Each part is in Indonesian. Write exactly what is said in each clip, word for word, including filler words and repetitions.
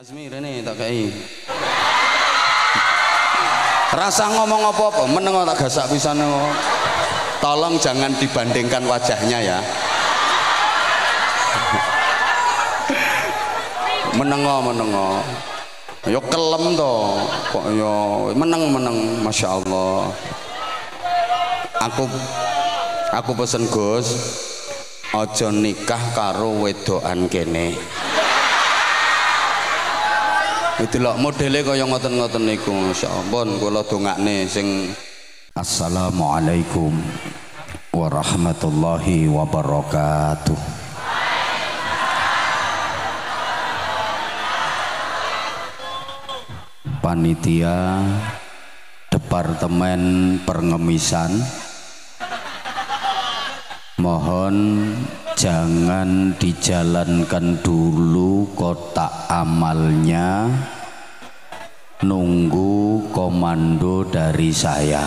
Azmi rene tak kei. Rasa ngomong apa-apa, meneng tak gasak pisan. Tolong jangan dibandingkan wajahnya ya. Menengo menengo. Yo kelem to, kok yo meneng-meneng, masya Allah. Aku aku pesen Gus, ojo nikah karo wedokan kene. Itu lho modele kaya ngoten-ngoten niku, masyaallah. Kula dongakne sing Assalamualaikum warahmatullahi wabarakatuh. Panitia Departemen Pengemisan, mohon jangan dijalankan dulu kotak amalnya, nunggu komando dari saya.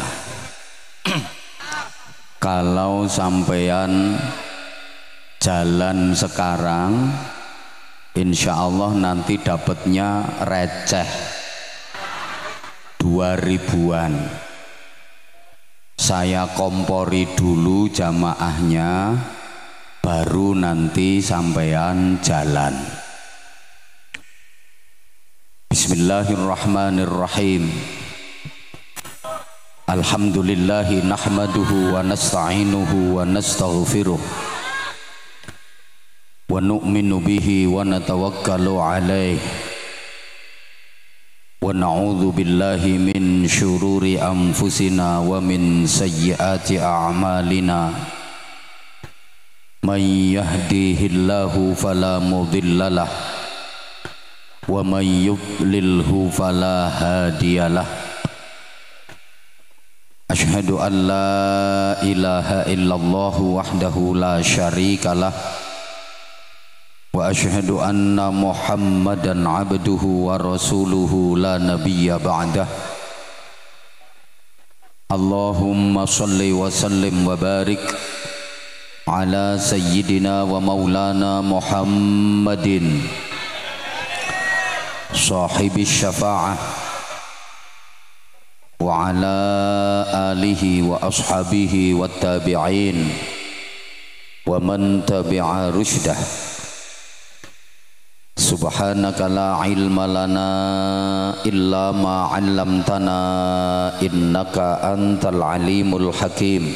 Kalau sampean jalan sekarang, insya Allah nanti dapatnya receh dua ribuan. Saya kompori dulu jamaahnya, baru nanti sampean jalan. Bismillahirrahmanirrahim. Alhamdulillahi nahmaduhu wa nasta'inuhu wa nastaghfiruh wa nu'minu bihi wa natawakkalu alaih wa na'udzu billahi min syururi anfusina wa min sayyiati a'malina. Man yahdihillahu fala mudhillalah wa man yudlilhu fala hadiyalah. Asyhadu an la ilaha illallah wahdahu la syarikalah wa asyhadu anna Muhammadan abduhu wa rasuluhu la nabiyya ba'dah. Allahumma salli wa sallim wa barik ala sayyidina wa maulana Muhammadin sahibi syafa'ah wa ala alihi wa ashabihi wa tabi'in wa man tabi'a rushdah. Subhanaka la ilma lana illa ma 'allamtana innaka antal alimul hakim.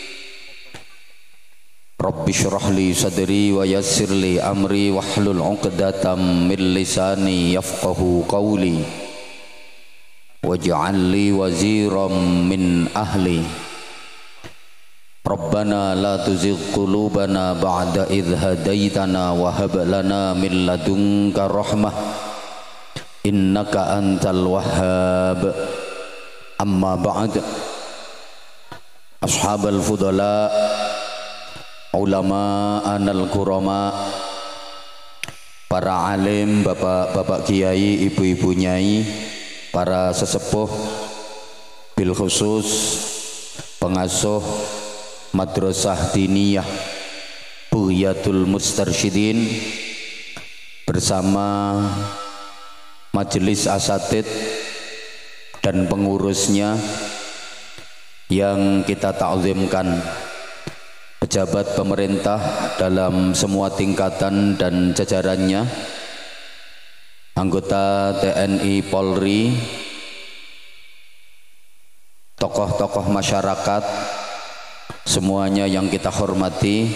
Rabbi shrah li sadri wa yassir li amri wahlul 'uqdatam min lisani yafqahu qawli waj'al li waziran min ahli. Rabbana la tuzigh qulubana ba'da idh hadaitana wa hab lana min ladunka rahmah innaka antal wahhab. Amma ba'd. Ashabal fudala, ulama anal kurama, para alim, bapak-bapak kiai, ibu-ibu nyai, para sesepuh, bil khusus pengasuh Madrasah Diniyah Bughyatul Mustarsyidin bersama majelis asatid dan pengurusnya yang kita ta'zimkan, pejabat pemerintah dalam semua tingkatan dan jajarannya, anggota T N I Polri, tokoh-tokoh masyarakat, semuanya yang kita hormati,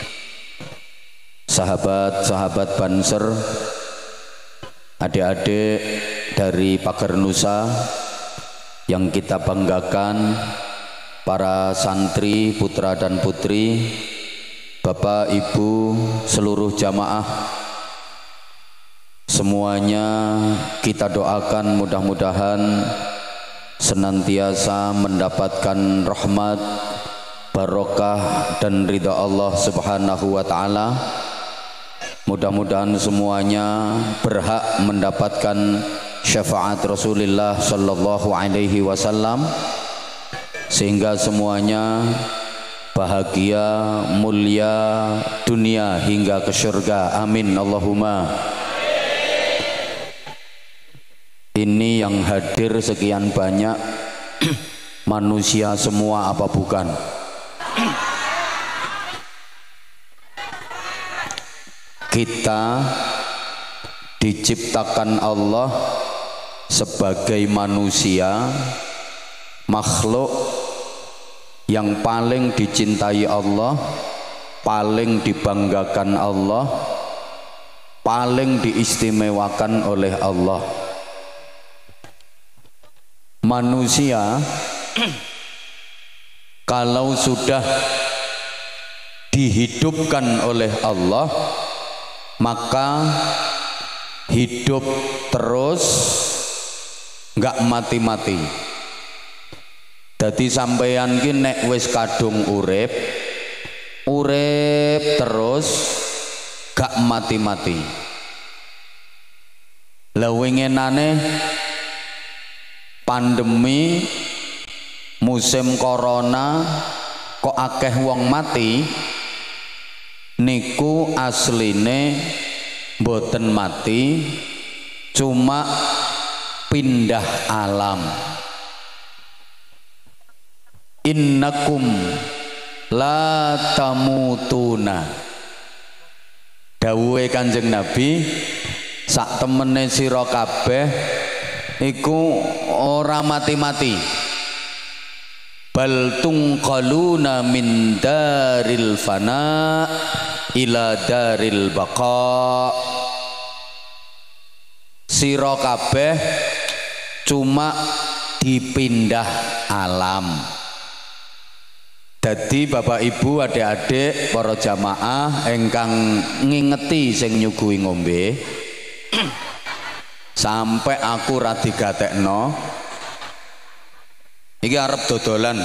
sahabat-sahabat Banser, adik-adik dari Pagar Nusa yang kita banggakan, para santri, putra dan putri, bapak, ibu, seluruh jamaah, semuanya kita doakan mudah-mudahan senantiasa mendapatkan rahmat, barokah dan ridha Allah Subhanahu wa ta'ala. Mudah-mudahan semuanya berhak mendapatkan syafaat Rasulullah sallallahu alaihi wasallam, sehingga semuanya bahagia, mulia dunia hingga ke surga. Amin Allahumma. Ini yang hadir sekian banyak manusia semua apa bukan? Kita diciptakan Allah sebagai manusia, makhluk yang paling dicintai Allah, paling dibanggakan Allah, paling diistimewakan oleh Allah. Manusia kalau sudah dihidupkan oleh Allah, maka hidup terus, nggak mati-mati. Dadi sampeyan ki nek wis kadung urip, urip terus, gak mati-mati. Lah winginane pandemi musim corona kok akeh wong mati, niku asline mboten mati, cuma pindah alam. Innakum la tamutuna, dawuhe Kanjeng Nabi, sak temene sira kabeh iku ora mati-mati. Bal tungqaluna min daril fana ila daril baqa. Sira kabeh cuma dipindah alam. Dadi Bapak Ibu, adik-adik, para jamaah engkang ngingeti sing nyuguhi ngombe, sampai aku ra digatekno iki arep dodolan.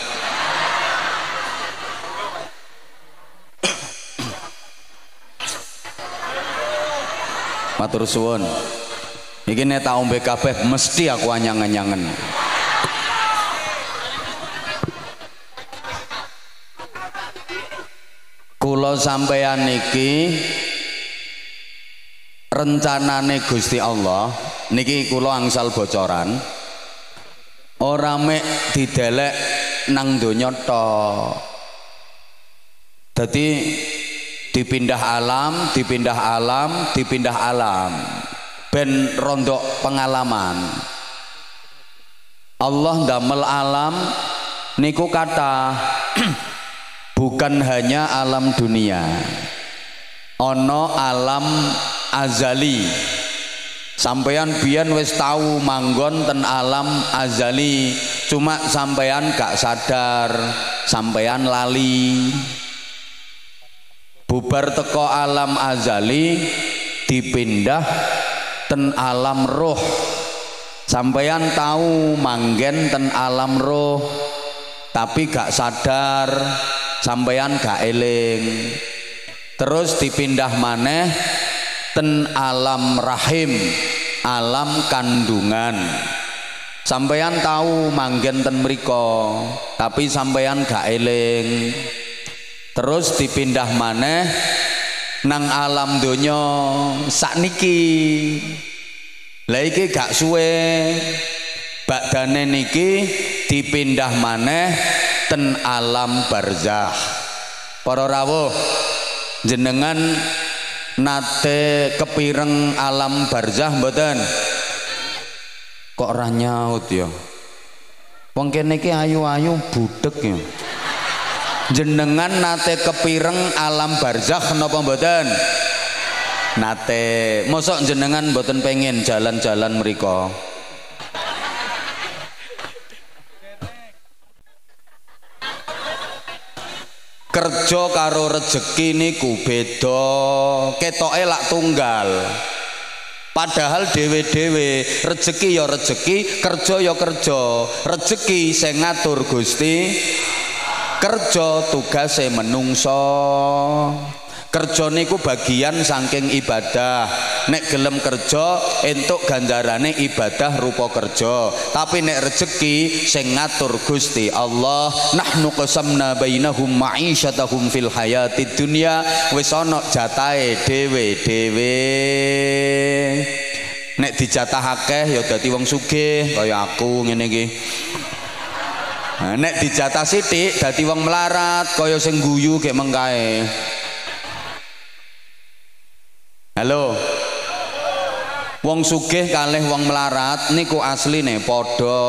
Matur suwun, iki nek tak ombe kabeh mesti aku anyang-anyangen. Kula sampeyan niki rencanane Gusti Allah niki kula angsal bocoran, ora mek didelek nang donya tok. Dadi dipindah alam, dipindah alam, dipindah alam, ben rondok pengalaman. Allah ndamel alam niku kata bukan hanya alam dunia, ono alam azali. Sampeyan biyen wis tahu manggon ten alam azali, cuma sampeyan gak sadar, sampeyan lali. Bubar teko alam azali dipindah ten alam roh, sampeyan tahu manggen ten alam roh, tapi gak sadar, sampeyan gak eling. Terus dipindah maneh ten alam rahim, alam kandungan, sampeyan tahu manggen ten mriko, tapi sampeyan gak eling. Terus dipindah maneh nang alam donya sakniki. Lah iki gak suwe, badane niki dipindah maneh ten alam barzakh. Para rawuh, jenengan nate kepireng alam barzakh mboten? Kok ora nyaut ya? Wong kene iki ayu-ayu budhek ya. Jenengan nate kepireng alam barzakh napa mboten? Nate. Mosok jenengan mboten pengen jalan-jalan mriko? Kerja karo rezeki niku beda, ketoke lak tunggal. Padahal dewe-dewe rezeki ya rezeki, kerja ya kerja. Rezeki sing ngatur Gusti, kerja tugase menungso. Kerja niku bagian saking ibadah. Nek gelem kerja entuk ganjarane ibadah rupa kerja. Tapi nek rezeki sing ngatur Gusti Allah. Nahnu qasamna bainahum ma'isyatahum fil hayatid dunya. Wis ana jatahe dhewe-dhewe. nek dijatah akeh ya dadi wong sugih kaya aku ngene iki. Nah, nek dijatah sithik dadi wong melarat kaya sing guyu gek mengkae. Halo. Wong sugih kalih wong melarat niku asline padha.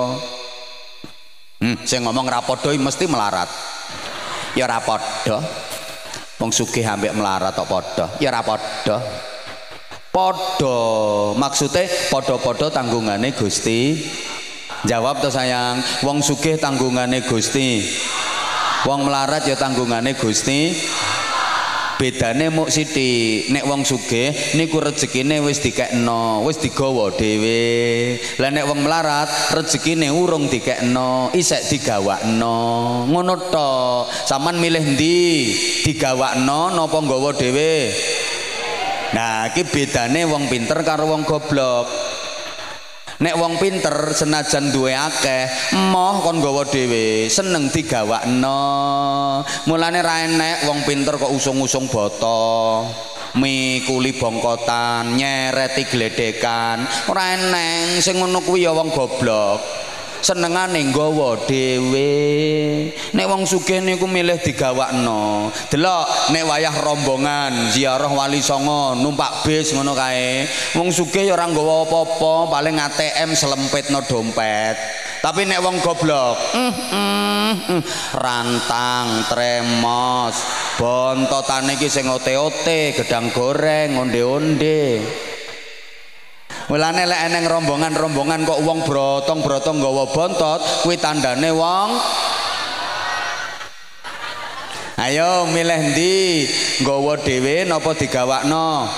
Hmm, sing ngomong ra padha mesti melarat. Ya ra padha. Wong sugih ambek melarat tok padha. Ya ra padha. Padha. Maksude padha-padha tanggungane Gusti. Jawab to sayang. Wong sugih tanggungane Gusti. Wong melarat ya tanggungane Gusti. Bedane muk sithik, nek wong sugih niku rezekine wis dikekno, wis digawa dhewe. Lah nek wong melarat rezekine urung dikekno, isek digawakno. Ngono tok. Saman milih ndi? Digawakno napa nggawa dhewe? Nah, iki bedane wong pinter karo wong goblok. Nek wong pinter senajan duwe akeh, emoh kon nggawa dhewe, seneng digawakno. Mulane ra enek wong pinter kok usung-usung boto, mikuli bongkotan, nyereti gledekan. Ora enek sing ngono kuwi ya wong goblok. Senengane nggawa dhewe. Nek wong sugih niku milih digawakno. Delok nek wayah rombongan ziarah Wali Songo numpak bis ngono kae. Wong sugih ya ora nggawa apa-apa, paling A T M selempitno dompet. Tapi nek wong goblok, mm, mm, mm, rantang, tremos, bontotane iki sing ote-ote, gedang goreng, onde-onde. Mulane lek eneng rombongan-rombongan kok wong brotong-brotong nggawa bontot, kuwi tandane wong. Ayo milih ndi? Nggawa dhewe napa digawakno?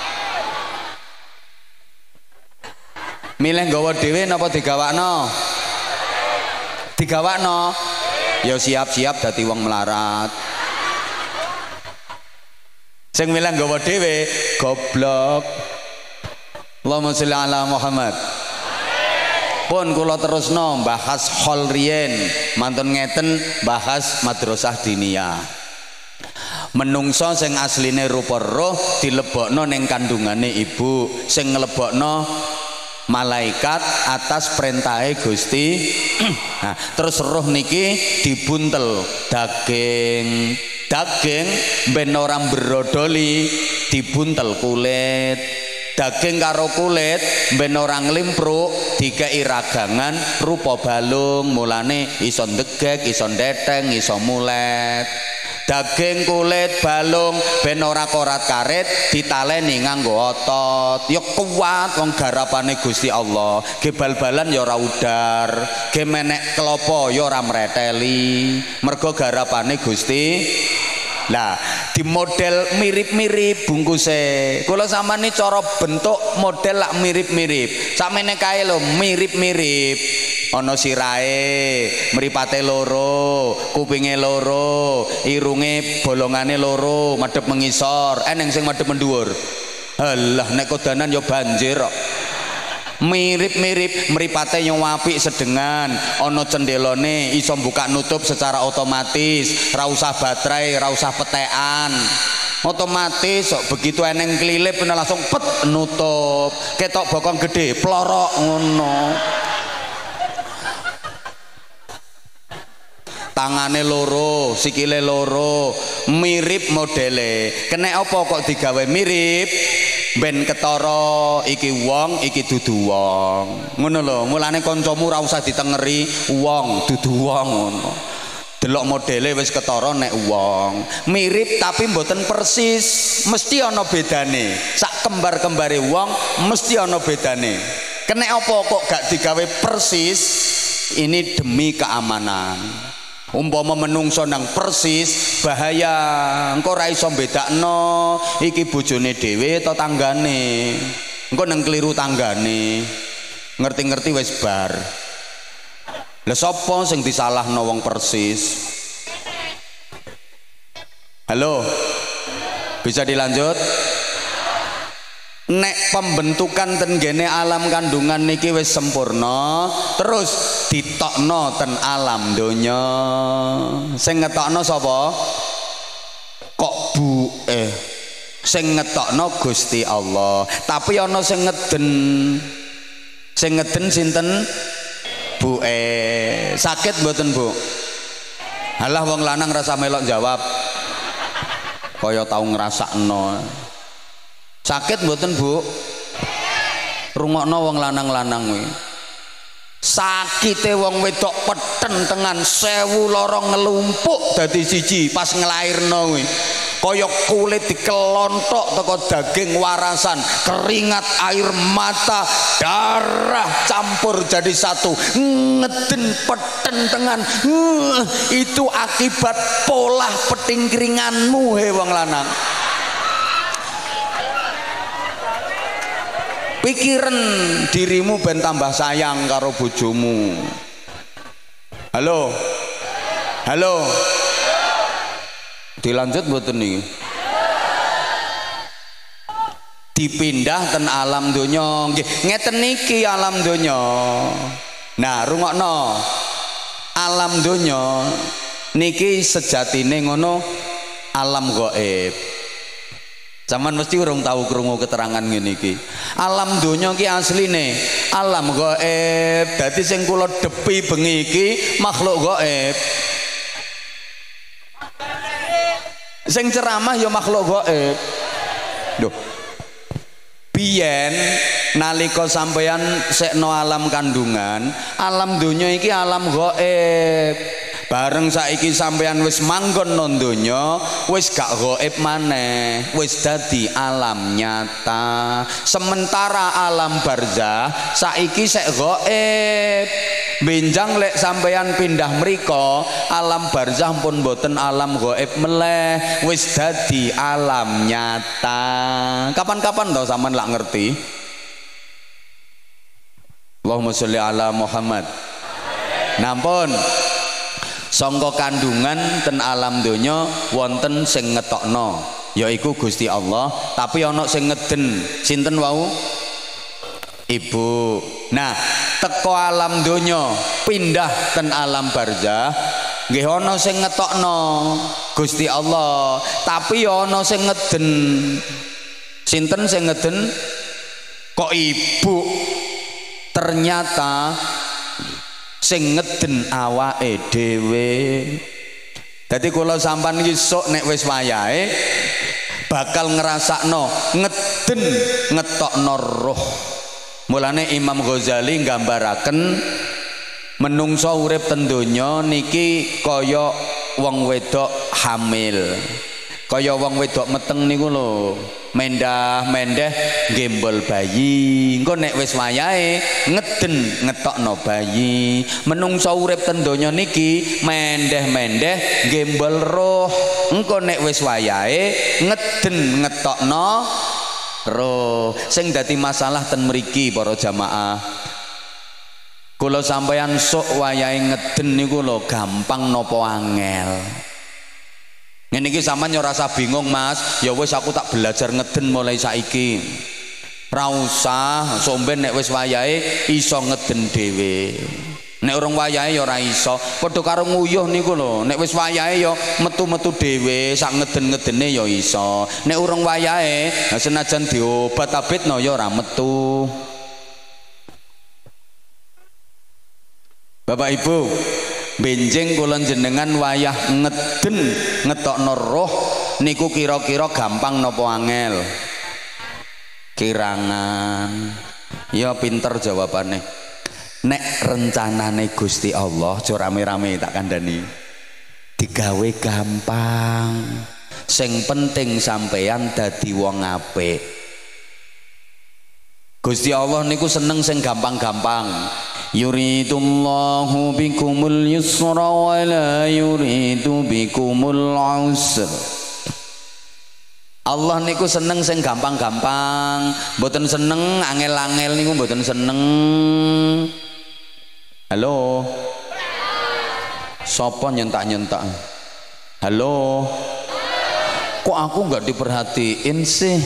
Milih nggawa dhewe napa digawakno? Digawakno. Ya siap-siap dadi wong melarat. Sing milih nggawa dhewe goblok. Allahumma sholli ala Muhammad. Pun kula terusno bahas hol riyen mantun ngeten bahas madrasah diniyah. Menungso sing asline rupa roh dilebokno ning kandungane ibu, sing nglebokno malaikat atas perintahe Gusti. Nah, terus roh niki dibuntel daging daging ben ora mbrodoli dibuntel kulit. Daging karo kulit ben ora nglimpruk dikei ragangan rupa balung, mulane iso ndegek, iso ndeteng, iso mulet. Daging kulit balung ben ora korat karet ditaleni nganggo otot. Ya kuat wong garapane Gusti Allah. Ge bal-balan ya ora udar, ge menek klopo ya ora mreteli. Mergo garapane Gusti. Lah di model mirip-mirip bungkuse. Kula sampeyan cara bentuk model lak mirip-mirip. Sakmene kae lho mirip-mirip. Ana sirahe, mripate loro, kupinge loro, irunge bolongane loro, madhep mengisor, eneng sing madhep mendhuwur. Halah nek kodanan ya banjir kok. Mirip-mirip, mripate yang apik sedengan, ana cendelone iso buka nutup secara otomatis, ra usah baterai, ra usah petekan. Otomatis kok begitu eneng klilip langsung pet nutup. Ketok bokong gede plorok ngono. Tangane loro, sikile loro, mirip modele. Kene apa kok digawe mirip? Ben ketara iki wong, iki dudu wong. Ngono lho, mulane kancamu ora usah ditengeri wong, dudu wong ngono. Delok modele wis ketara nek wong. Mirip tapi mboten persis, mesti ana bedane. Sak kembar-kembare wong mesti ana bedane. Kene apa kok gak digawe persis? Ini demi keamanan. Umpama menungso nang persis bahaya, engko ora iso bedakno iki bojone dhewe ta tanggane. Engko nang kliru tanggane. Ngerti-ngerti wis bar. Lah sapa sing disalahno wong persis? Halo. Bisa dilanjut? Nek pembentukan ten gene alam kandungan niki wis sempurna, terus ditokno ten alam donya. Sing ngetokno sapa? Kok bu eh sing ngetokno Gusti Allah, tapi ana sing ngeden. Sing ngeden sinten? Bu e. Sakit mboten, Bu? Halah wong lanang rasa melok jawab. Kaya tau ngrasakno. Sakit mboten, Bu? Rungokno wong lanang-lanang kuwi. Sakite wong wedok petentengan sewu lorong ngelumpuk dadi siji pas nglairno kuwi. Kaya kulit dikelontok teko daging warasan, keringat, air mata, darah campur jadi satu, ngeden petentengan. Uh, itu akibat pola petingkringanmu he wong lanang. Pikiran dirimu ben tambah sayang karo bojomu. Halo, halo, dilanjut mboten niki? Dipindah ten alam donya. Nggih, ngeten niki alam donya. Nah, rungokno. Alam donya niki sejatine ngono alam gaib. Zaman mesti urung tahu krungu keterangan ngene iki. Alam donya iki asline alam gaib. Dadi sing kula depi bengi iki makhluk gaib. Sing ceramah ya makhluk gaib. Lho. Biyen nalika sampeyan sekno alam kandungan, alam donya iki alam gaib. Bareng saiki sampeyan wis manggon nang donya, wis gak gaib maneh, wis dadi alam nyata. Sementara alam barzah saiki sek gaib. Benjang lek sampeyan pindah mriko, alam barzah pun boten alam gaib meleh, wis dadi alam nyata. Kapan-kapan to sampean lak ngerti? Allahumma sholli ala Muhammad. Nampun. Sangka kandungan ten alam donya wonten sing ngetokno, yaiku Gusti Allah, tapi ana sing ngeden. Sinten wau? Ibu. Nah, teko alam donya pindah ten alam barzah, nggih ana sing ngetokno Gusti Allah, tapi ana sing ngeden. Sinten sing ngeden? Kok ibu? Ternyata sing ngeden awake dhewe. Dadi kula sampean iki sok nek wis wayahe bakal ngrasakno ngeden ngetokno roh. Mulane Imam Ghazali nggambaraken menungso urip ten donya niki kaya wong wedok hamil. Kaya wong wedok meteng niku lho, mendah-mendeh gembol bayi. Engko nek wis wayahe ngeden ngetokno bayi. Menungso urip ten donya niki mendeh-mendeh gembol roh. Engko nek wis wayahe ngeden ngetokno roh. Sing dadi masalah ten mriki para jamaah, kula sampeyan sok wayahe ngeden niku lho gampang napa angel. Ngene iki sampean yo rasa bingung, Mas. Ya wis aku tak belajar ngeden mulai saiki. Ra usah somben nek wis wayahe iso ngeden dhewe. Nek urung wayahe ya ora iso. Padha karo nguyuh niku lho, nek wis wayahe ya metu-metu dhewe, sak ngeden-ngedene ya iso. Nek urung wayahe, senajan diobat abitno ya ora metu. Bapak Ibu, benjing kula jenengan wayah ngeden ngetokno roh niku kira-kira gampang napa angel? Kirangan. Ya pinter jawabane. Nek rencanane Gusti Allah aja rame-rame tak kandhani. Digawe gampang. Sing penting sampeyan dadi wong apik. Gusti Allah niku seneng sing gampang-gampang. Yuridullahu bikumul yusra wa la yuridu bikumul usra. Allah niku seneng sing gampang-gampang, mboten seneng angel-angel niku mboten seneng. Halo. Sopo nyentak-nyentak? Halo. Kok aku nggak diperhatiin sih?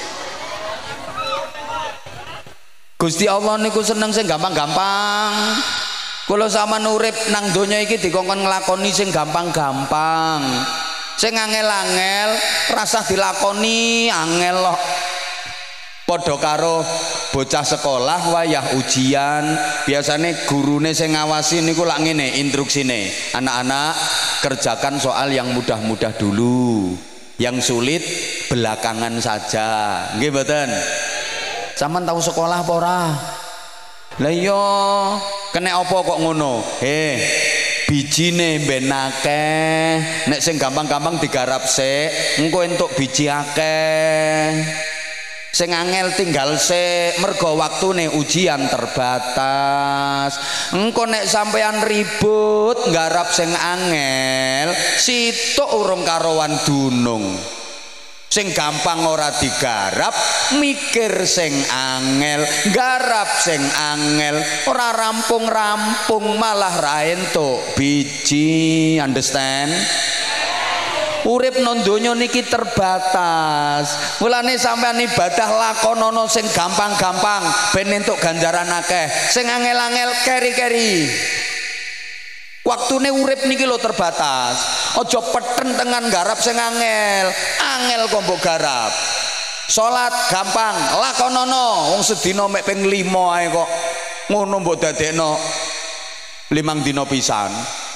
Gusti Allah niku seneng sing gampang-gampang. Kula sampean urip nang donya iki dikongkon nglakoni sing gampang-gampang. Sing angel-angel rasah dilakoni angel loh. Padha karo bocah sekolah wayah ujian, biasanya gurune sing ngawasi niku lak ngene instruksine, anak-anak kerjakan soal yang mudah-mudah dulu, yang sulit belakangan saja. Nggih mboten? Sampeyan tahu sekolah apa ora? Lah iya, kena apa kok ngono? Eh, bijine ben akeh, nek sing gampang-gampang digarap sik, engko entuk biji akeh. Sing angel tinggal sik, mergo waktune ujian terbatas. Engko nek sampean ribut nggarap sing angel, situk urung karowan dunung. Sing gampang ora digarap, mikir sing angel, garap sing angel, ora rampung-rampung malah ra entuk biji. Understand? Urip nang donya niki terbatas. Mulane sampean ibadah lakonono sing gampang-gampang ben entuk ganjaran akeh. Sing angel-angel keri-keri. Waktune urip niki lho terbatas. Aja pethen tengan garap sing angel. Angel kok mbok garap. Salat gampang, lakonono wong sedina mek ping lima ae kok. Ngono mbok dadekno limang dina pisan.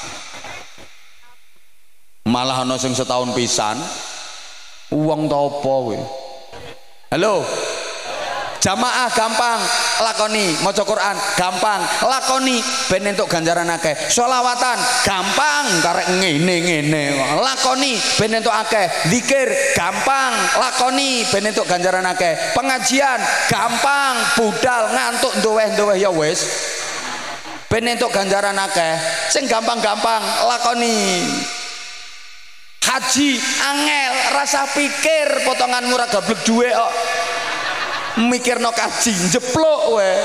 Malah ana sing setahun pisan. Uang ta apa kowe? Halo. Jamaah gampang lakoni, maca Quran gampang lakoni ben entuk ganjaran akeh. Sholawatan gampang karek ngene-ngene lakoni ben entuk akeh. Zikir gampang lakoni ben entuk ganjaran akeh. Pengajian gampang budal ngantuk ndoweh-ndoweh ya wis ben entuk ganjaran akeh. Sing gampang-gampang lakoni. Haji angel, rasa pikir potongan murah gablek duwe kok. Mikirno kaji jeplok we.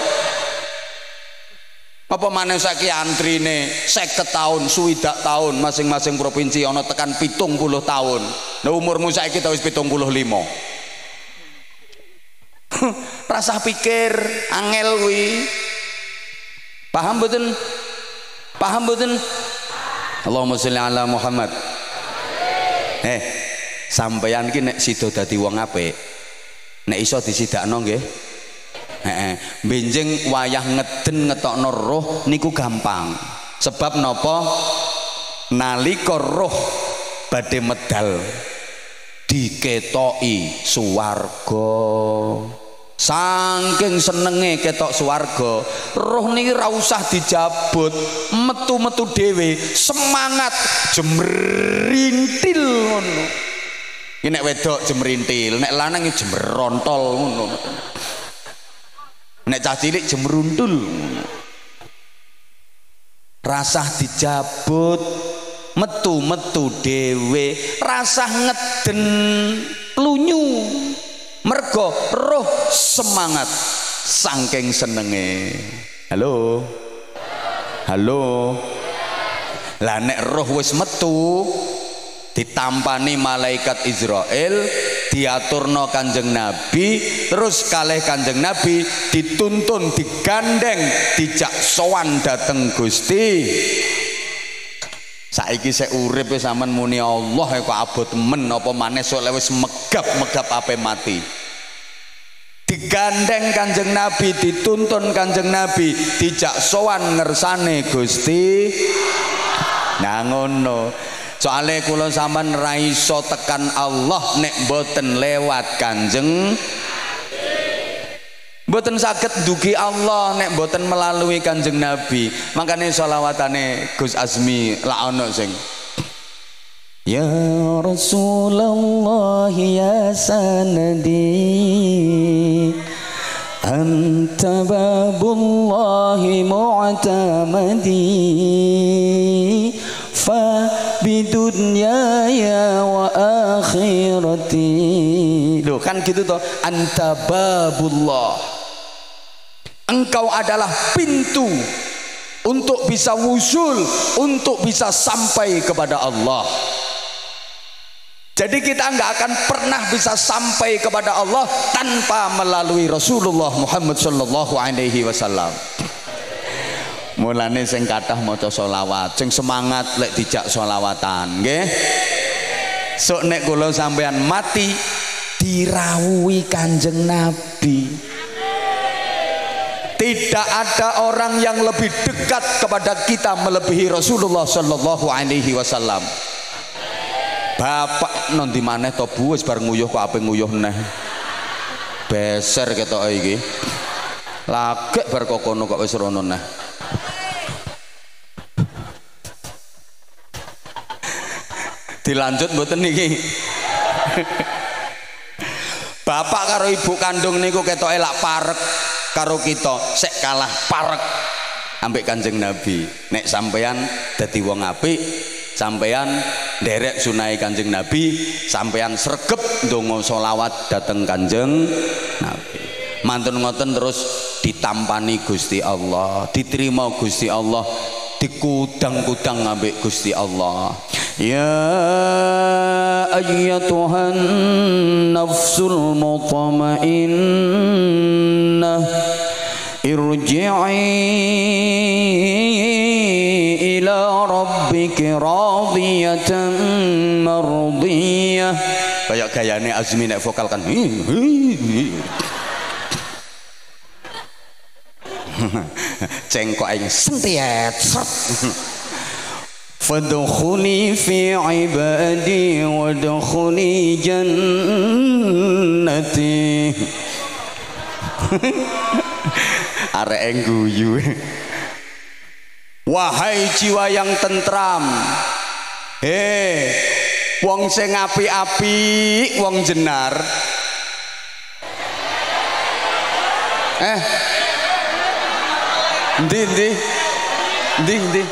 Apa maneh saiki antrine seket tahun, swidak tahun masing-masing provinsi ana tekan pitung puluh tahun. Nah umurmu saiki wis pitung puluh lima. Rasa pikir angel kuwi. Paham mboten? Paham mboten? Allahumma sholli ala Muhammad. Eh, sampeyan ki nek sida dadi wong apik, nek iso disidakno nggih. Heeh, benjing wayah ngeden ngetokno roh niku gampang. Sebab napa? Nalika roh badhe medal diketoki swarga. Saking senenge ketok swarga, roh niki ra usah dijabut, metu-metu dhewe, semangat jemrintil ngono. Iki nek wedok jemrintil, nek lanang iki jemrontol ngono. Nek cah cilik jemruntul. Rasah dijabut, metu-metu dhewe, rasah ngeden lunyu. Mergo roh semangat saking senenge. Halo. Halo. Lah nek roh wis metu ditampani malaikat Israel, diaturno Kanjeng Nabi, terus kalih Kanjeng Nabi dituntun, digandeng, dijak sowan dateng Gusti. Saiki sik urip wis sampean muni Allah kok abot men apa maneh sok wis megap-megap ape mati. Digandeng Kanjeng Nabi, dituntun Kanjeng Nabi, dijak sowan ngersane Gusti. Nah ngono. Soale kula sampean ra iso tekan Allah nek mboten lewat Kanjeng. Mboten saged dugi Allah nek mboten melalui Kanjeng Nabi. Makane sholawatane Gus Azmi lak ono sing Ya Rasulullah ya sanadi anta babullahi mu'tamadi fa bidunyaya wa akhirati. Loh kan gitu toh, anta babullah, engkau adalah pintu untuk bisa wusul, untuk bisa sampai kepada Allah. Jadi kita nggak akan pernah bisa sampai kepada Allah tanpa melalui Rasulullah Muhammad Sallallahu Alaihi Wasallam. Mulane sing kathah maca sholawat, sing semangat lek dijak sholawatan, nggih. sok nek kula sampean mati dirawuhi Kanjeng Nabi. Tidak ada orang yang lebih dekat kepada kita melebihi Rasulullah Sallallahu Alaihi Wasallam. Bapak non di mana to Bu wis bar nguyuh kok ape nguyuh neh. Beser ketoke iki. Lagek bar kok kono kok wis rono neh. Dilanjut mboten niki. Bapak karo ibu kandung niku ketoke lak parek karo kita, sek kalah parek ambek Kanjeng Nabi. Nek sampean dadi wong apik, sampean nderek sunai Kanjeng Nabi, sampean sregep ndonga selawat dateng Kanjeng Nabi. Mantun ngoten terus ditampani Gusti Allah, diterima Gusti Allah, dikudang-kudang ambek Gusti Allah. Ya ayyatuhan nafsul mutmainnah irji'i ila rabbiki radiyatan mardiyah. Kayak gayane Azmi nek vokal kan cengkok aing sentiet fadkhuli fi ibadi wadkhuli jannati. Arek engguyu. Wahai jiwa yang tentram, he wong sing apik-apik, wong jenar, eh ndi ndi ndi ndi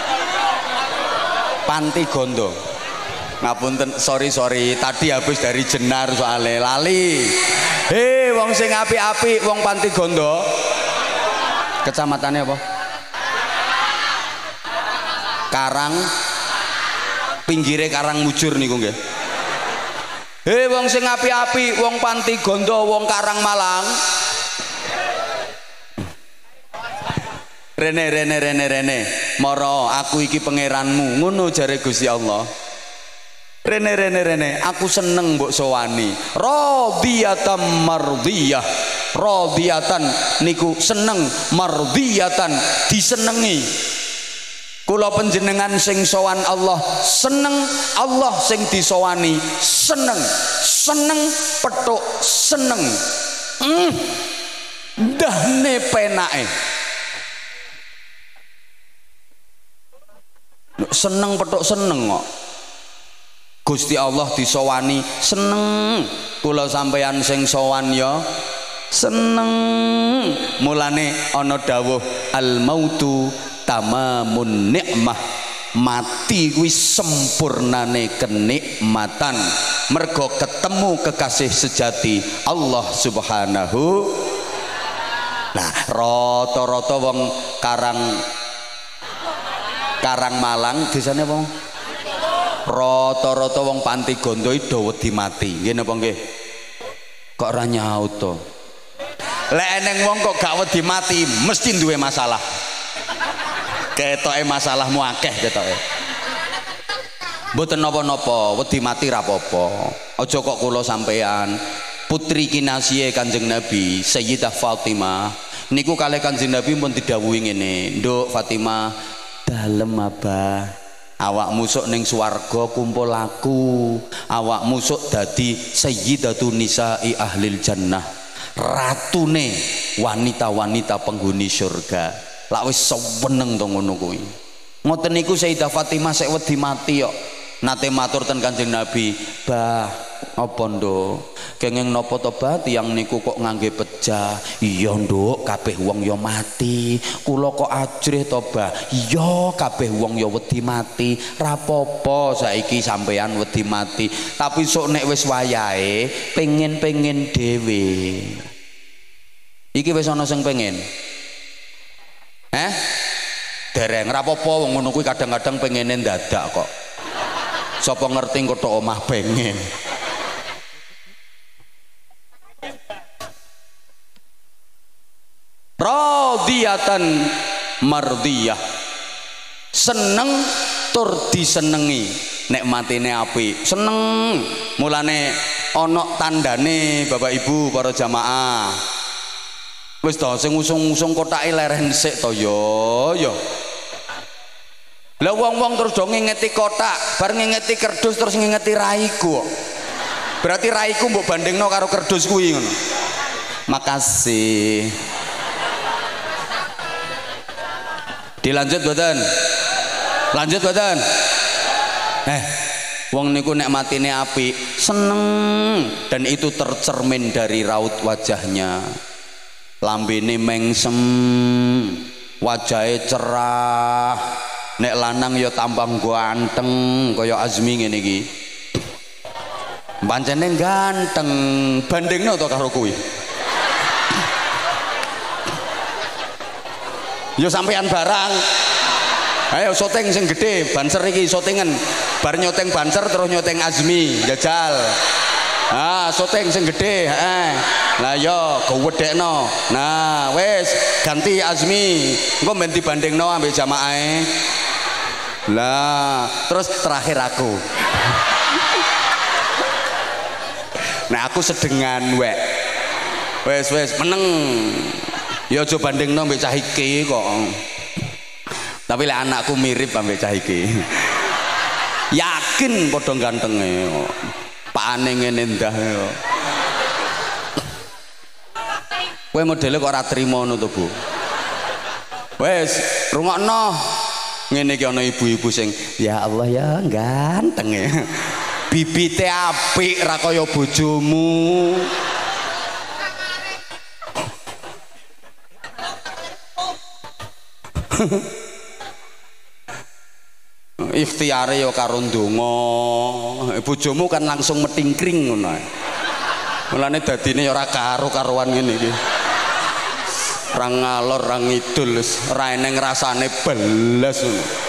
Panti Gondo. Ngapunten, sorry sorry tadi habis dari Jenar soalnya lali. Hei wong sing apik-apik, wong Panti Gondo. Kecamatannya apa? Karang, pinggire Karang Mujur niku nggih. Hei wong sing apik-apik, wong Panti Gondo, wong Karang Malang. Rene rene rene rene moro aku iki pangeranmu, ngono jare Gusti Allah. Rene rene rene aku seneng mbok sowani. Radiyatan mardiyah. Radiyatan niku seneng, mardiyatan disenengi. Kula panjenengan sing sowan Allah seneng, Allah sing disowani seneng. Seneng petuk seneng. Mm. Ndahne penake. Seneng petuk seneng kok. Gusti Allah disowani seneng. Kula sampeyan sing sowan ya seneng. Mulane ana dawuh al mautu tamamun nikmah. Mati kuwi sempurnane kenikmatan. Mergo ketemu kekasih sejati Allah Subhanahu. Nah, rata-rata wong Karang Karang Malang desane wong rata-rata wong Panti Gondo do wedi mati. Nggih napa nggih? Kok ora nyaut to? Lek eneng wong kok gak wedi mati mesti duwe masalah. Ketoke masalahmu akeh ketoke. Mboten napa-napa, wedi mati ra apa-apa. Aja kok kula sampean putri kinasihe Kanjeng Nabi Sayyidah Fatimah niku kalih Kanjeng Nabi pun didhawuhi ngene, "Nduk Fatimah, dalem abah, awakmu sok ning swarga kumpul aku, awakmu sok dadi sayyidatun nisa'i ahlil jannah, ratune wanita-wanita penghuni surga." Lak wis seneng to ngono kuwi. Ngoten niku Sayyidah Fatimah sek wedi mati kok nate matur ten Kanjeng Nabi, "Bah, apa nduk? Kenging napa to Bah tiyang niku kok ngangge pejah?" "Iya nduk, kabeh wong ya mati. Kula kok ajrih to Bah?" "Iya, kabeh wong ya wedi mati. Ra apa-apa saiki sampean wedi mati, tapi sok nek wis wayahe pengen-pengen dhewe." Iki wis ana sing pengen. Eh? Dereng ra apa-apa wong ngono kuwi kadang-kadang pengene ndadak kok. Sapa ngerti kok tok omah pengen. Radiyatan mardiyah. Seneng tur disenengi. nek matine apik seneng mulane ana tandane Bapak Ibu para jamaah wis to sing usung-usung kotake leren sik to yo yo lah wong-wong terus do ngingeti kotak bar ngingeti kerdus terus ngingeti raiku berarti raiku mbok bandingno karo kerdus kuwi ngono makasih dilanjut boten lanjut boten eh wong niku nek matine apik seneng dan itu tercermin dari raut wajahnya lambene mengsem wajahnya cerah nek lanang ya tambah ganteng kaya Azmi ngene iki pancene ganteng bandingno to karo kuwi ya sampean barang ayo syuting sing gede banser iki syutingan bar nyoteng banser terus nyoteng Azmi jajal ah syuting sing gede eh lah yo gowedekno nah wis ganti Azmi engko men dibandingno ambek jamaahe lah terus terakhir aku nah aku sedengan wek wis wis meneng ya aja bandingno ambek cah iki kok tapi lek anakku mirip ambek cah iki yakin padha gantenge pakane ngene ndah kowe modele kok ora trimo ngono to Bu wis rungokno ngene iki ana ibu-ibu sing ya Allah ya ganteng ya bibite apik ra kaya bojomu ikhtiare ya karo ndonga bojomu kan langsung metingkring ngono mulane dadine ya ora karo-karuan ngene iki ora ngalor ora ngidul ora eneng rasane belas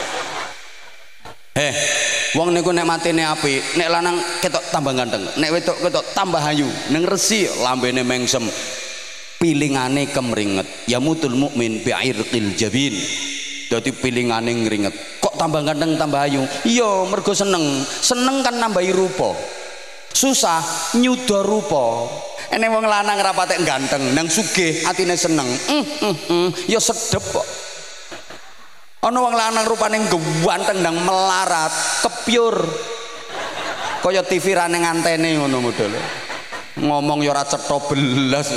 eh wong niku nek matine apik nek lanang ketok tambah ganteng nek wedok ketok tambah ayu ning resi lambene mengsem pilingane kemringet ya mutul mukmin bi'irqil jabin dadi pilingane ngringet kok tambah ganteng tambah ayu iya mergo seneng seneng kan nambahi rupa susah nyuda rupa ene wong lanang ra patek ganteng nang sugih atine seneng mm, mm, mm. ya sedep kok ana wong lanang rupane ganteng nang melarat kepyur kaya T V ra ning antene ngono modele ngomong ya ora cetha belas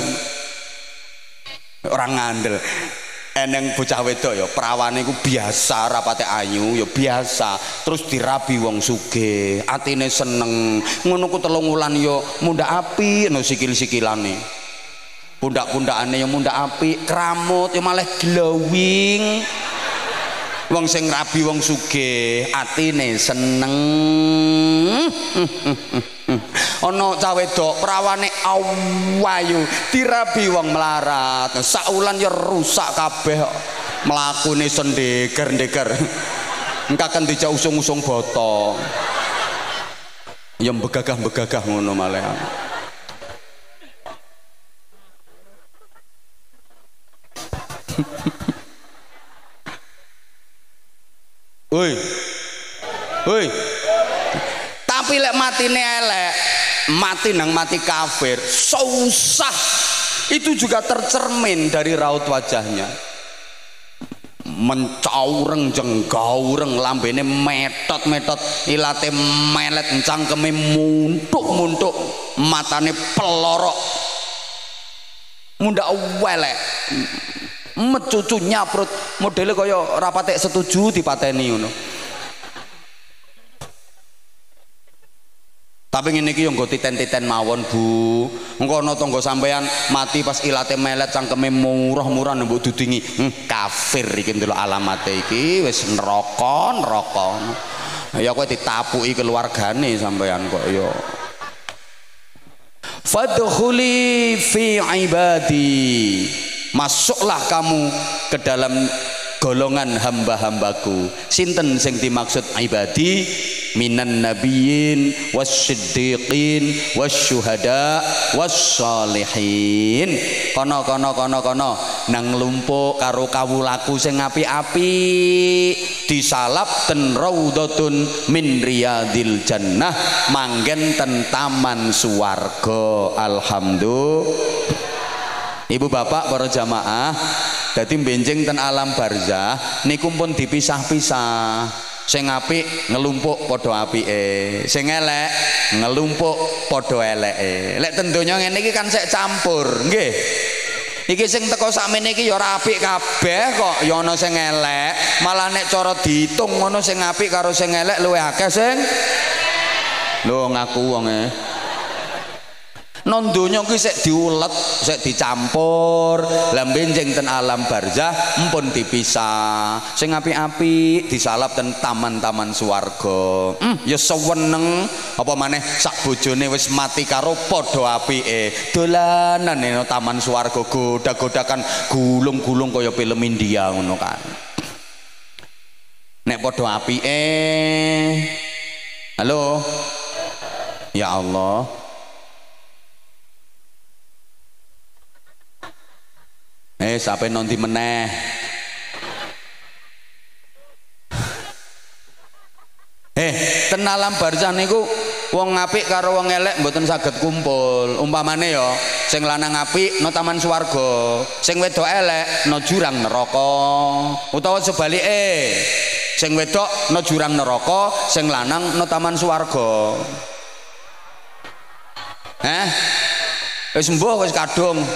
ora ngandel eneng bocah wedok ya prawane iku biasa rapate ayu ya biasa terus dirabi wong sugih atine seneng ngono ku telung wulan ya mundhak apik no sikil-sikilane pundak-pundakane ya mundhak apik kramut ya malah glowing wong sing rabi wong sugih atine seneng ana cah wedok prawane awayu dirabi wong melarat sak wulan ya rusak kabeh mlakune sendeger-ndeger engkaken dijak usung-usung boto ya begagah-begagah ngono malah woi woi tapi lek matine elek mati nang mati kafir susah itu juga tercermin dari raut wajahnya mencaureng jenggaureng lambene metot-metot ilate melet cangkeme muntuk-muntuk matane pelorok mundhak welek mecucu nyaprut modele kaya ora patek setuju dipateni ngono tapi ngene iki yo nggo titen-titen mawon Bu engko ana tangga sampean mati pas ilate melet cangkeme murah-murah mbok dudingi hm, kafir iki ndelok alamate iki wis neraka neraka ya kowe ditapuki keluargane sampean kok yo fadkhuli fi ibadi masuklah kamu ke dalam golongan hamba-hambaku. Sinten sing dimaksud ibadi? Minan nabiyyin wassiddiqin wasyuhada wassalihin. Kono kono kono kono nang lumpuk karo kawulaku sing apik-apik disalap ten raudhatun min riyadil jannah, manggen ten taman swarga. Alhamdulillah. Ibu bapak para jamaah, dadi benjing ten alam barzah niku pun dipisah-pisah. Sing apik ngelumpuk padha apike, sing elek ngelumpuk padha eleke. Lek ten donya ngene iki kan sek campur, nggih. Iki sing teko sakmene iki ya ora apik kabeh kok, ya ana sing elek. Malah nek cara diitung ngono sing apik karo sing elek luwih akeh sing lho ngaku wong e. Non donya kuwi sik diulet, sik dicampur. Lah benjing ten alam barzah empun dipisah. Sing apik-apik disalap ten taman-taman swarga. Hmm, ya seweneng apa maneh sak bojone wis mati karo padha apike. Dolanan nang taman swarga godak-godakan gulung-gulung kaya film India ngono kan. Nek padha apike. Halo. Ya Allah. Eh sampai nanti meneh. Eh ten alam barzah niku wong apik karo wong elek mboten saged kumpul. Umpamane ya sing lanang apik no taman swarga, sing wedok elek no jurang neraka. Utawa sebalike, sing wedok no jurang neraka, sing lanang no taman swarga. Eh wis mbuh wis kadung.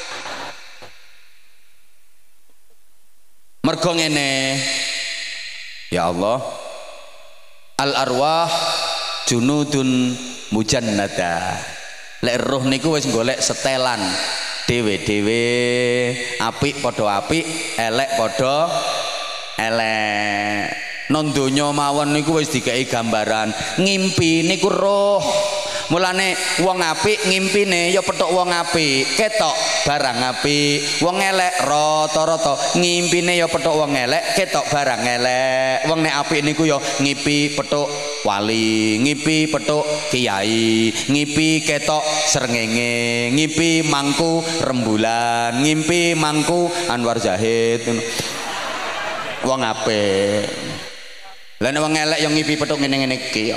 Mergo ngene, ya Allah, al arwah junudun mujannada. Lek roh niku wis golek setelan dhewe-dhewe, apik padha apik, elek padha elek. Non donya mawon niku wis dikai gambaran, ngimpi niku roh. Mulane wong apik ngimpine ya petuk wong apik, ketok barang apik. Wong elek rata-rata ngimpine ya petuk wong elek, ketok barang elek. Wong nek apik niku ya ngipi petuk wali, ngipi petuk kiai, ngipi ketok srengenge, ngipi mangku rembulan, ngimpi mangku Anwar Zahid. Wong apik. Lah nek wong elek yang ngipi petuk ngene-ngene iki ya.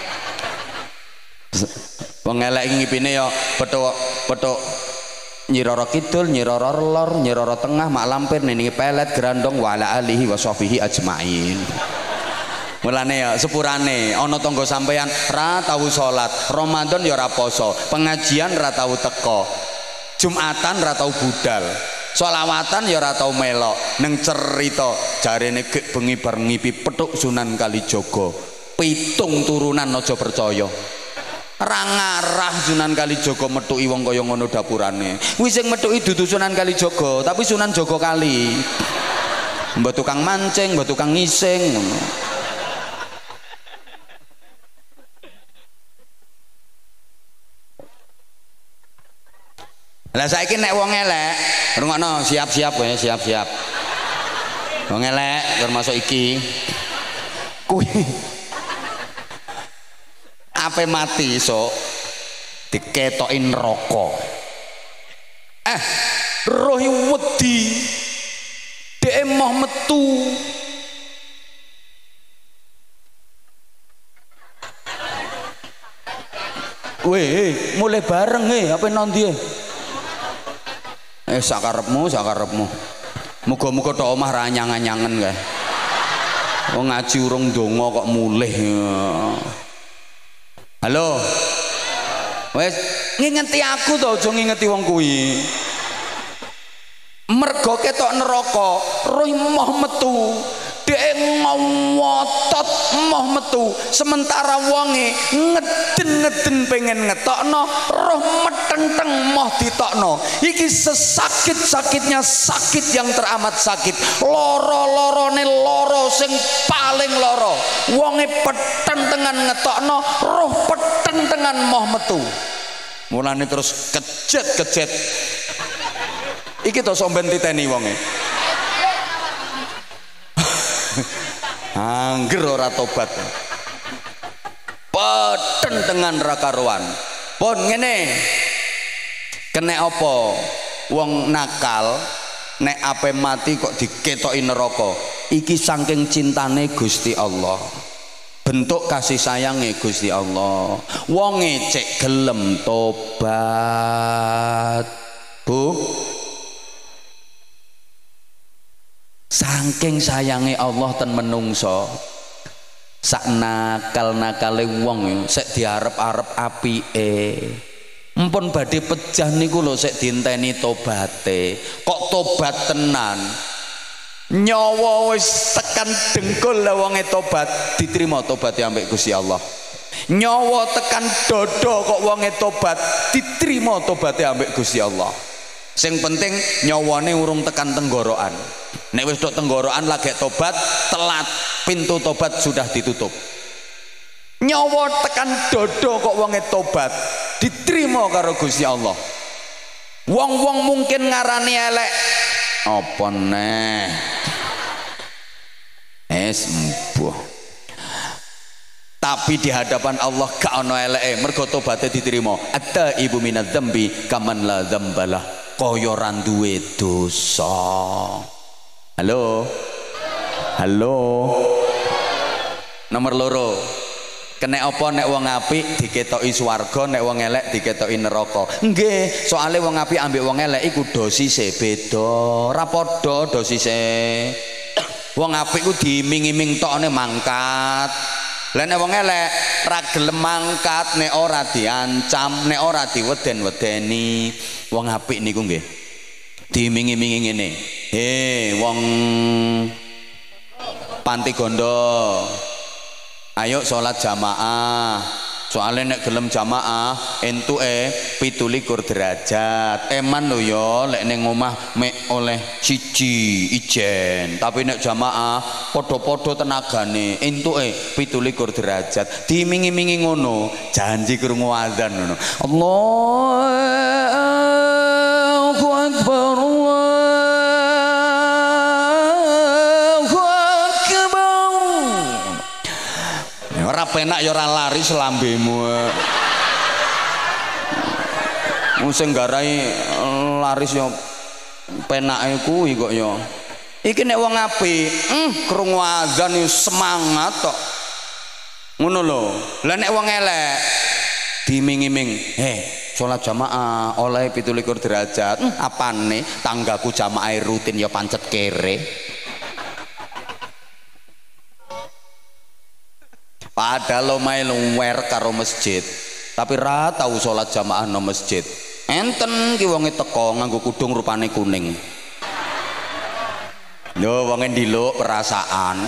Wong elek ngipine ya petuk petuk Nyiroro kidul, nyiroro lor, nyiroro tengah, mak lampir nini pelet grandong wala alihi wasofihhi ajmain. Mulane ya sepurane ana tangga sampeyan ra tau salat, Ramadan ya ora poso, pengajian ra tau teko, Jumatan ra tau budal, sholawatan ya ora tau melok. Neng cerita jarene gek bengi bar ngipi petuk Sunan Kalijaga, pitung turunan aja percaya. Ra ngarah Sunan Kalijaga metuki wong kaya ngono dapurane. Kuwi sing metuki dudu Sunan Kalijaga, tapi Sunan Jaga Kali. Mbok tukang mancing, mbok tukang ngising ngono. Lah saiki nek wong elek, rungokno siap-siap kowe, siap-siap. Wong elek termasuk iki. Kuwi ape mati iso diketoki neraka. Eh, roh wedi dhek emoh metu. Weh, mulai bareng eh, apa nanti eh? Eh, sakarepmu, sakarepmu. Muga-muga tok omah ra anyang-anyangen kae. Wong ngaji urung donga kok mulih. Halo. Wes ngingeti aku to, aja ngingeti wong kuwi. Mergo ketok neraka, roh moh metu. Dhek ngowotot moh metu, sementara wonge ngeden-ngeden pengen ngetokno, roh metenteng moh ditokno. Iki sesakit-sakitnya sakit yang teramat sakit, loro-lorone loro sing paling loro. Wonge petentengan ngetokno, roh petentengan moh metu. Mulane terus kejet-kejet. Iki to somben titeni wonge. angger ora tobat peten dengan rakaruan pun ngene kena apa wong nakal nek ape mati kok diketoki neraka iki saking cintane Gusti Allah bentuk kasih sayange Gusti Allah wong cek gelem tobat Bu saking sayange Allah ten menungso sak nakal-nakale wong sek diarep-arep apike mpun badhe pejah niku lho sik dienteni tobate kok tobat tenan nyawa wis tekan dengkul lah wonge tobat diterima tobat ambek Gusti Allah nyawa tekan dodo kok wonge tobat diterima tobat ambek Gusti Allah sing penting nyawane urung tekan tenggorokan nek wis tok tenggorokan lagi tobat telat pintu tobat sudah ditutup nyawa tekan dodo kok wonge tobat diterima karo Gusti Allah wong-wong mungkin ngarani elek apa neh es mbuh tapi di hadapan Allah gak ono eleke mergo tobaté diterima atta ibu minadz dzambi kaman la dzambalah kaya ora duwe dosa halo halo nomor loro kena apa nek wong apik diketoki swarga nek wong elek diketoki neraka nggih soalnya wong apik ambek wong elek iku dosise beda ora padha dosise wong apik ku diiming-iming tokne mangkat lah nek wong elek ra gelem mangkat nek ora diancam nek ora diweden-wedeni wong apik niku nggih diiming-imingi ngene he wong panti gondo ayo sholat jamaah soalnya nek gelem jamaah entuke pitulikur derajat eman lho ya lek ning omah mek oleh siji ijen tapi nek jamaah podo-podo tenagane entuke pitulikur derajat dimingi-mingi ngono janji krungu azan ngono Allahu Akbar ora penak ya ora laris lambemu sing garai laris ya penake kuwi kok ya iki nek wong apik hmm, krungu azan semangat tok ngono lho lah nek wong elek diming-iming he sholat jamaah oleh pitulikur derajat hmm, apane tanggaku jamaah rutin ya pancet kere padahal omahe luwer karo masjid tapi ra tau salat jamaah no masjid enten ki wonge teko nganggo kudung rupane kuning lho wonge ndiluk perasaan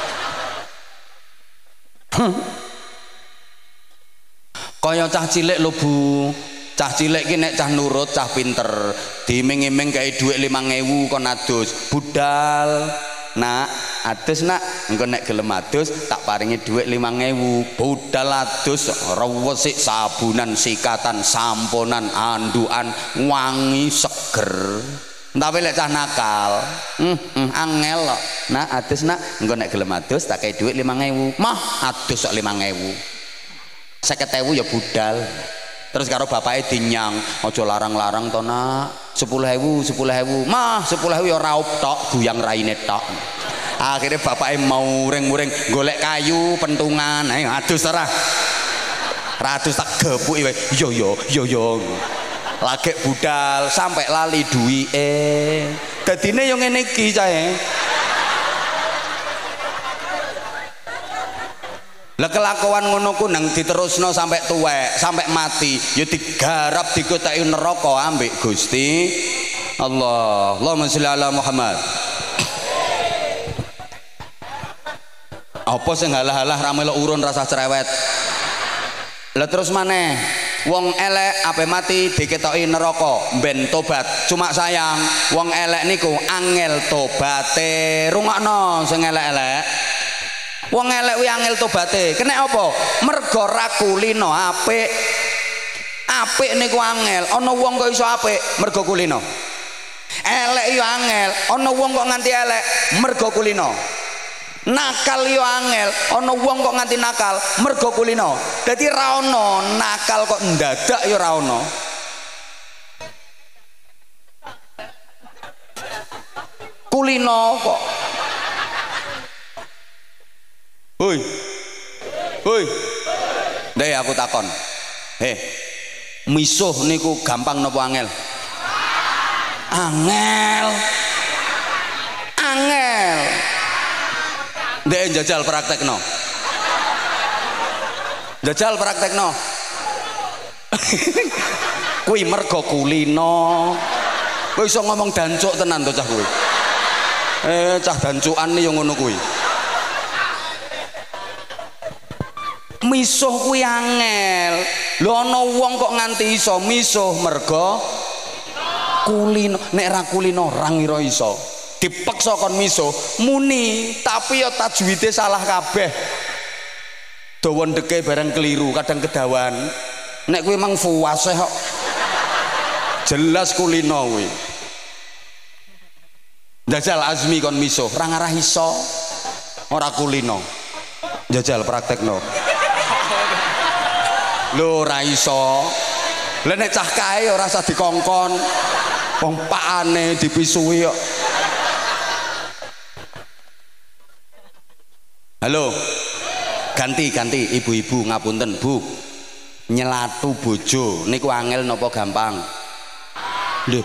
kaya cah cilik lho Bu cah cilik ki nek cah nurut cah pinter diiming-iming gawe dhuwit limang ewu kon adus budal nak adus nak engko nek gelem adus tak paringi dhuwit limang ewu budal adus resik sabunan sikatan samponan andukan wangi seger tapi lek cah nakal hmm, hmm, angel kok nak adus nak engko nek gelem adus tak kei dhuwit limang ewu mah adus kok limang ewu seket ewu ya budal terus karo bapake dinyang aja larang-larang to nak sepuluh ewu sepuluh ewu mah sepuluh ewu ya raup tok guyang raine tok akhirnya bapaknya mau muring-muring golek kayu pentungan ayo adus ora radus tak gepuki wae yo yo yo yo lagi budal sampai lali duwike dadine yo ngene iki cae lah kelakuan ngono ku nang diterusno sampai tuwek sampai mati ya digarap digotheki neraka ambek Gusti Allah. Allahumma sholli ala Muhammad. Apa sing halah-halah ra melok urun rasa cerewet. Lah terus maneh wong elek ape mati diketoki neraka ben tobat cuma sayang wong elek niku angel tobate rungokno sing elek-elek wong elek kuwi angel tobate kena apa mergo ra kulino apik apik niku angel ana wong kok iso apik mergo kulino elek yo angel ana wong kok nganti elek mergo kulino nakal yo angel. Ana wong kok nganti nakal mergo kulino. Dadi ra ono nakal kok ndadak yo ra ono. Kulino kok. Hoi. Hoi. Ndek aku takon. He. Misuh niku gampang napa angel? Angel. Angel. Ndek jajal praktekno. Jajal praktekno. Kuwi mergo kulino. Kowe iso ngomong dancuk tenan to cah kuwi. Eh cah dancukan yo ngono kuwi. Misuh kuwi angel. Lho ana wong kok nganti iso misuh mergo kulino. Nek ra kulino ra ngira iso. Dipeksa kon misuh muni tapi ya tajwide salah kabeh. Dawa ndeke bareng keliru, kadang kedawan. Nek kuwi mang fuwaseh kok. Jelas kulino kuwi. Jajal azmi kon misuh, ra ngarah iso. Ora kulino. Jajal praktekno. Lho ra iso. Lah nek cah kae ora usah dikongkon. Wong pakane dipisuhi kok. Halo. Ganti ganti ibu-ibu ngapunten, Bu. Nyelatu bojo niku angel napa gampang? Lho.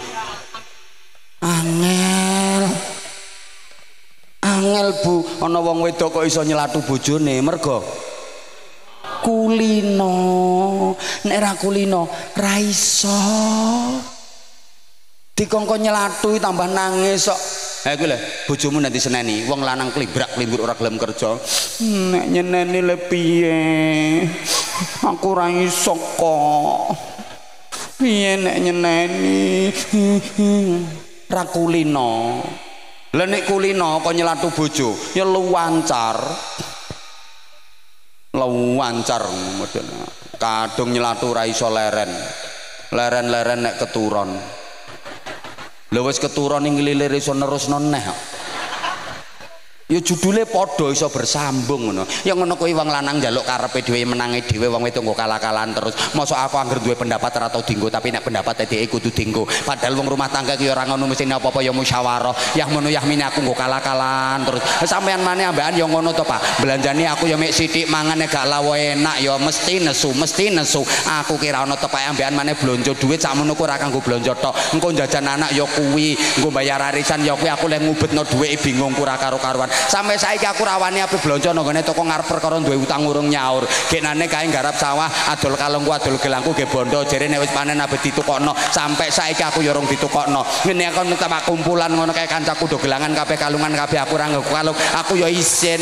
Angel. Angel, Bu. Ana wong wedok kok iso nyelatu bojone mergo kulino. Nek ra kulino ra iso. Dikongkon nyelatu tambah nangis kok. Ha kuwi lho, bojomu nanti seneni, wong lanang klibrak klimbur ora gelem kerja. Nek nyeneni le piye? Aku ra iso kok. Piye nek nyeneni? Ra kulino. Lah nek kulino kok nyelatu bojo, ya luwancar. Luwancar model. Kadung nyelatu ra iso leren. Leren-leren nek keturon. Lha wis keturon ing lilir iso nerusno neh. Ya judule padha iso bersambung ngono. Ya ngono kuwi wong lanang njaluk karepe dhewe menange dhewe wong wedok nggo kalah-kalahan terus. Mosok aku anggere duwe pendapat ora tau dienggo tapi nek pendapate dhewe kudu dienggo. Padahal wong rumah tangga ki ora ngono mesti apa-apa ya musyawarah. Yah ngono yah mine aku nggo kalah-kalahan terus. Sampeyan maneh ambekan ya ngono to, Pak. Belanjane aku ya mek sithik mangane gak lawo enak ya mesti nesu, mesti nesu. Aku kira ono tepake ambekan maneh blonjo duit sakmono ku ora kanggo blonjo tok. Engko jajan anak ya kuwi, nggo bayar arisan ya kuwi aku lek ngubetno dhuwit bingung ku ora karo-karuan. Sampai saiki aku rawani ape blonjo nang ngene toko ngarep perkara duwe utang urung nyaur. Genane kae garap sawah, adol kalungku, adol gelangku nggih bondo. Jere nek wis panen ape ditukokno. Sampai saiki aku ya urung ditukokno. Ngene aku tak kumpulan ngono kae kancaku do gelangan kabeh kalungan kabeh aku ora nggo kalung. Aku ya isin.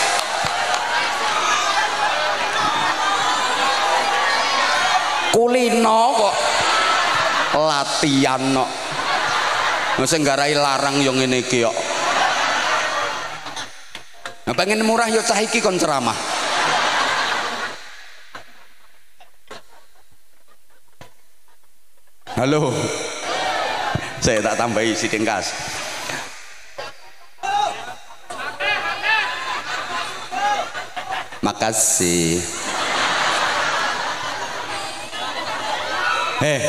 Kulino kok latihan kok. Sing garai larang yo ngene iki kok. Nah, pengen murah yo cah iki kon ceramah. Halo. Saya tak tambahi si tingkas. Makasih. Heh.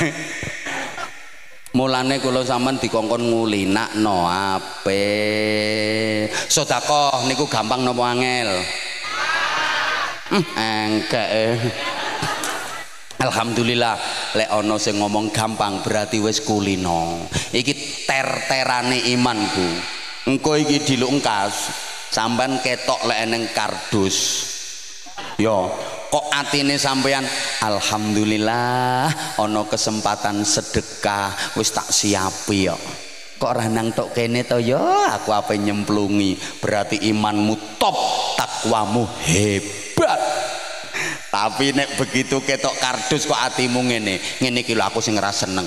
Mulane kula sampean dikongkon ngulinakno ape. Sedekah niku gampang napa angel? Hmm, engke. Alhamdulillah lek ana sing ngomong gampang berarti wis kulino. Iki ter-terane iman, Bu. Engko iki dilungkas, sampean ketok lek eneng kardus. Yo, kok atine sampean alhamdulillah ana kesempatan sedekah wis tak siapi yo. Kok ora nang tok kene to yo, aku ape nyemplungi. Berarti imanmu top, takwamu hebat. Tapi nek begitu ketok kardus kok atimu ngene, ngene iki lho aku sing ora seneng.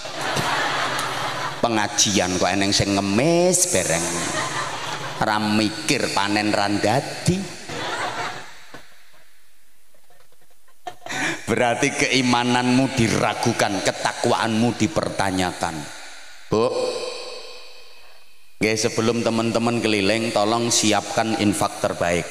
Pengajian kok eneng sing ngemis bareng. Ora mikir panen ra dadi. Berarti keimananmu diragukan, ketakwaanmu dipertanyakan. Bu, Nggih, sebelum teman-teman keliling tolong siapkan infak terbaik.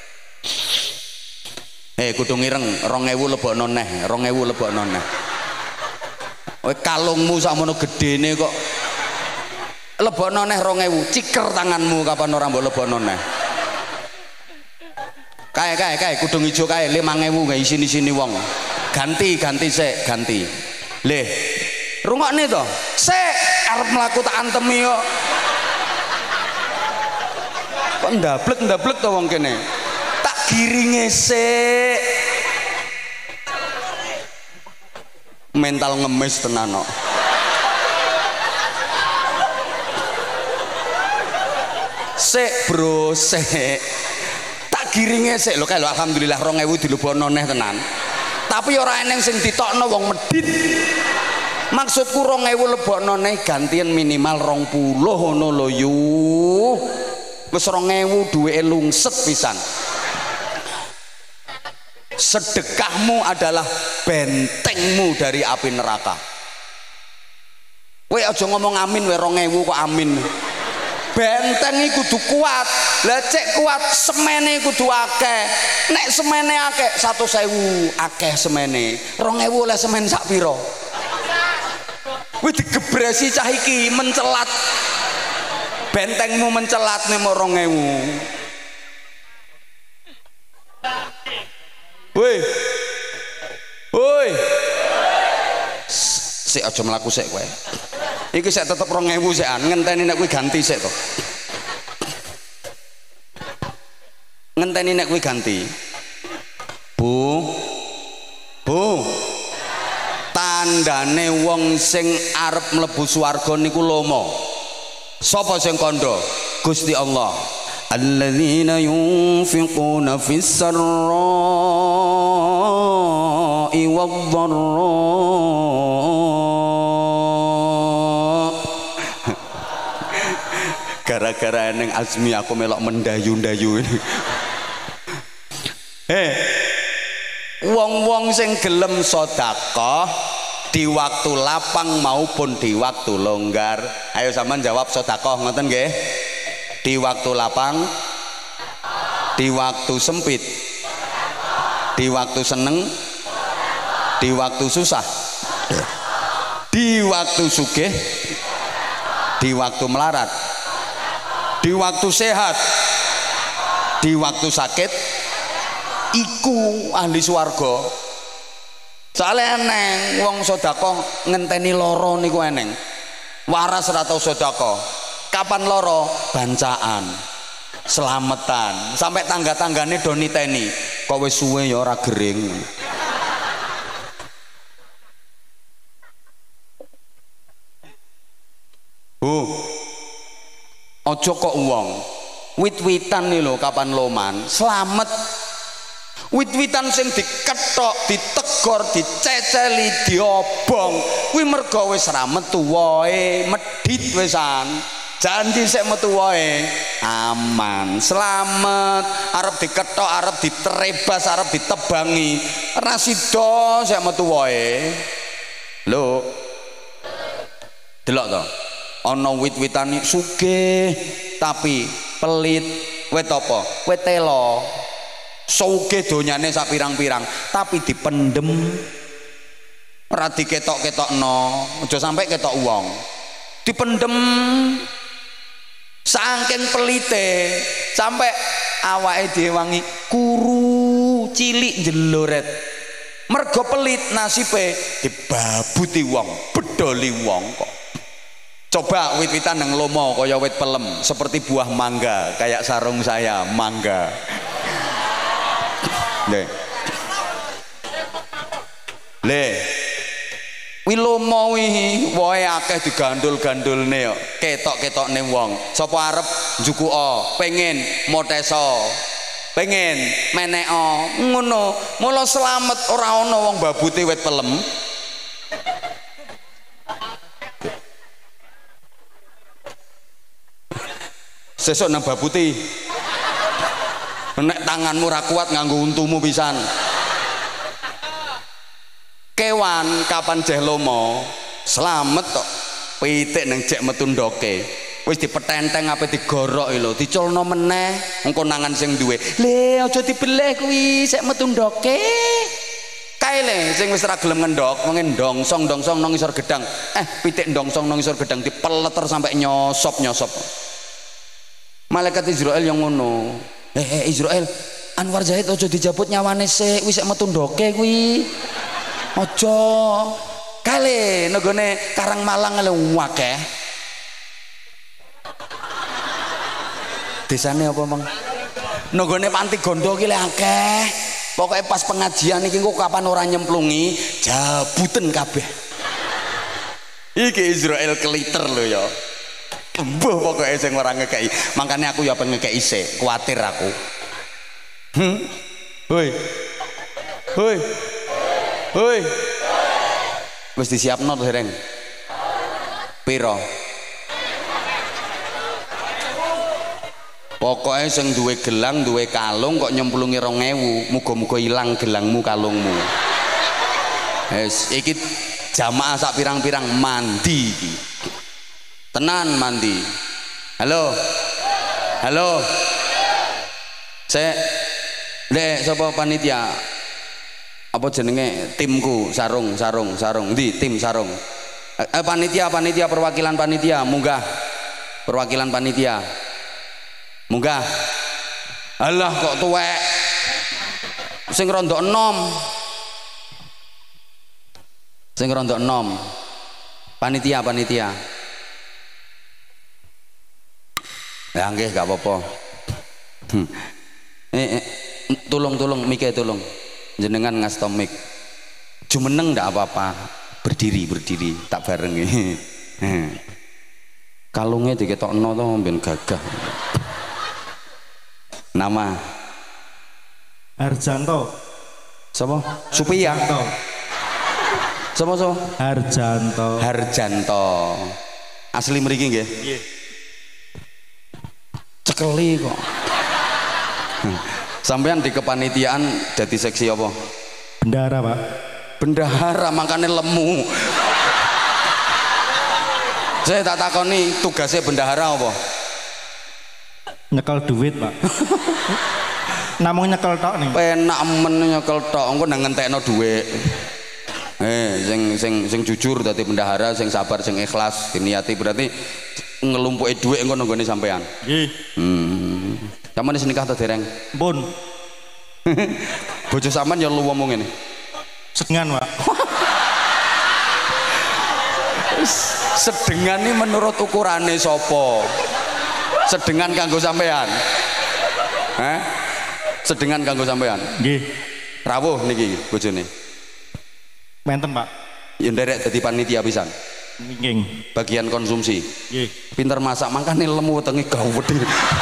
Eh kudu ngireng rong ewu lebokno neh, rong ewu lebokno neh. Kowe kalungmu sakmono gedene kok lebokno neh rong ewu, ciker tanganmu kapan ora mbok lebokno neh. Kae kae kae kudung ijo kae lima ewu gak isini-sini wong. Ganti ganti sik, ganti. Leh, rungokne to. Sik arep mlaku tak antemi kok. Kok ndablek-ndablek to wong kene. Tak giringe sik. Mental ngemis tenan kok. Sik bro, sik. Tak giringe sik lho kae lho alhamdulillah rong ewu dilebono neh tenan. Tapi ora eneng sing ditokno wong medhit. Maksudku rong ewu lebokno neh gantian minimal rong puluh ngono lho yu. Wis rong ewu duweke lungset pisan. Sedekahmu adalah bentengmu dari api neraka. Kowe aja ngomong amin we rong ewu kok amin. Benteng iki kudu kuat. Lah cek kuat semene kudu akeh. Nek semene akeh seratus ribu akeh semene. rong ewu oleh semen sak pira? Kuwi digebresi cah iki mencelat. Bentengmu mencelat nek mau rong ewu. Woi. Woi. Sik aja mlaku sik kowe. Iki sik tetep rong ewu sikan, ngenteni nek kuwi ganti sik to. Ngenteni nek kuwi ganti. Bu. Bu. Tandane wong sing arep mlebu swarga niku lomo. Sapa sing kandha? Gusti Allah. Alladzina yunfiquna fis sarra'i wadh-dharra. Gara-gara neng Azmi aku melok mendayu-dayu ini. Heh, wong-wong sing gelem sedekah di waktu lapang maupun di waktu longgar. Ayo sampean jawab sedekah ngoten nggih? Di waktu lapang, di waktu sempit, di waktu seneng, di waktu susah, di waktu sugih, di waktu melarat, di waktu sehat, di waktu sakit, iku ahli swarga. Soalnya eneng wong sedekah ngenteni loro niku eneng. Waras ora tau sedekah. Kapan loro? Bancaan, selamatan, sampai tangga-tanggane do niteni. Kok wis suwe ya ora gering. Oh. Ojo kok wong wit-witan nih lho kapan loman selamat. Wit-witan sing diketok, ditegor, diceceli, diobong kuwi mergo wis ra metu wae, medhit wisan. Janji sik metu wae aman, selamat. Arep diketok, arep diterebas, arep ditebangi, ra sida sik metu wae. Lho. Delok to. Ana wit-witane sugih tapi pelit. Wit apa? Wit telo. Sugih donyane sak pirang-pirang tapi dipendem. Ora diketok-ketokno, aja sampai ketok wong. Dipendem. Saking pelite sampai awake dhewe wangi kuru cilik jeloret. Mergo pelit nasibe dibabuti wong, bedoli wong kok. Coba wit-witan nang lomo kaya wit pelem seperti buah mangga, kayak sarung saya mangga. Le. Le. Wi lomo wi wae akeh digandul-gandulne kok. Ketok-ketokne wong. Sapa arep njukuka, pengen moteso. Pengen meneko, ngono. Mula selamat ora ana wong babute wit pelem. Sesuk nang babuti. Nek tanganmu ra kuat nganggo untumu pisan. Kewan kapan jeh lomo selamat tok. Pitik nang jek metu ndoke. wis dipetenteng apa digorok lho, diculno meneh engko nangan sing duwe. Le aja dibeleh kuwi, sik metu ndoke. Kae le sing wis ora gelem ngendok, wong ndongsong ndongsong nang ngisor gedang. Eh, pitik ndongsong nang ngisor gedang dipeleter sampai nyosop-nyosop. Malaikat Israel yang ngono. Eh, eh Israel, Anwar Zahid aja dijabut nyawane sik, wis sik metu ndoke kuwi. Aja. Kale negone Karang Malang lho akeh. Desane apa, Mang? Nggone Panti Gondo ki le akeh. Pokoke pas pengajian iki kok kapan ora nyemplungi, jabuten kabeh. Iki Israel keliter lho ya. Embuh pokoke sing ora ngekeki. Makane aku ya pengen ngekeki sik, kuwatir aku. Hmm. Hoi. Hoi. Hoi. Wis disiapno to dereng? Piro? Pokoknya sing duwe gelang, duwe kalung kok nyemplungi rong ewu, muga-muga ilang gelangmu kalungmu. Wis iki jamaah sak pirang-pirang mandi iki. Tenan mandi. Halo. Halo. Saya Dek sapa panitia? Apa jenenge timku sarung sarung sarung ndi tim sarung. Eh, panitia panitia perwakilan panitia munggah. Perwakilan panitia. Munggah. Alah kok tuwek sing rondok enom sing rondok enom panitia panitia ya nggih gak apa-apa. hmm. eh, eh, tulung tulung mike tulung jenengan ngasih mik jumeneng ndak apa-apa, berdiri berdiri tak barengi. Kalungnya diketokno to ben gagah. Nama Harjanto. Sapa? Supia. Sapa sapa? Harjanto. Harjanto. Asli mriki nggih? Nggih. Cekeli kok. Sampean di kepanitiaan jadi seksi apa? Bendahara, Pak. Bendahara makane lemu. Saya tak takoni tugasnya bendahara apa? Nyekel duit, Pak. Namung nyekel tok nih. Penak men nyekel tok, engko nang ngentekno dhuwit. Eh, sing sing sing jujur dadi bendahara, sing sabar, sing ikhlas, diniati berarti ngelumpuki dhuwit engko nggone sampean. Nggih. Hmm. Sampeyan wis nikah ta dereng? Pun. Bojo sampean ya lu ngomong ngene. Sedengan, Pak. Sedengan ini menurut ukurane sapa? Sedengan kanggo sampean. Heh? Sedengan kanggo sampean. Nggih. Rawuh niki bojone. Menten, Pak. Ya nderek dadi panitia pisan. Nggih. Bagian konsumsi. Nggih. Pinter masak mangkane lemu wetenge gawedhe.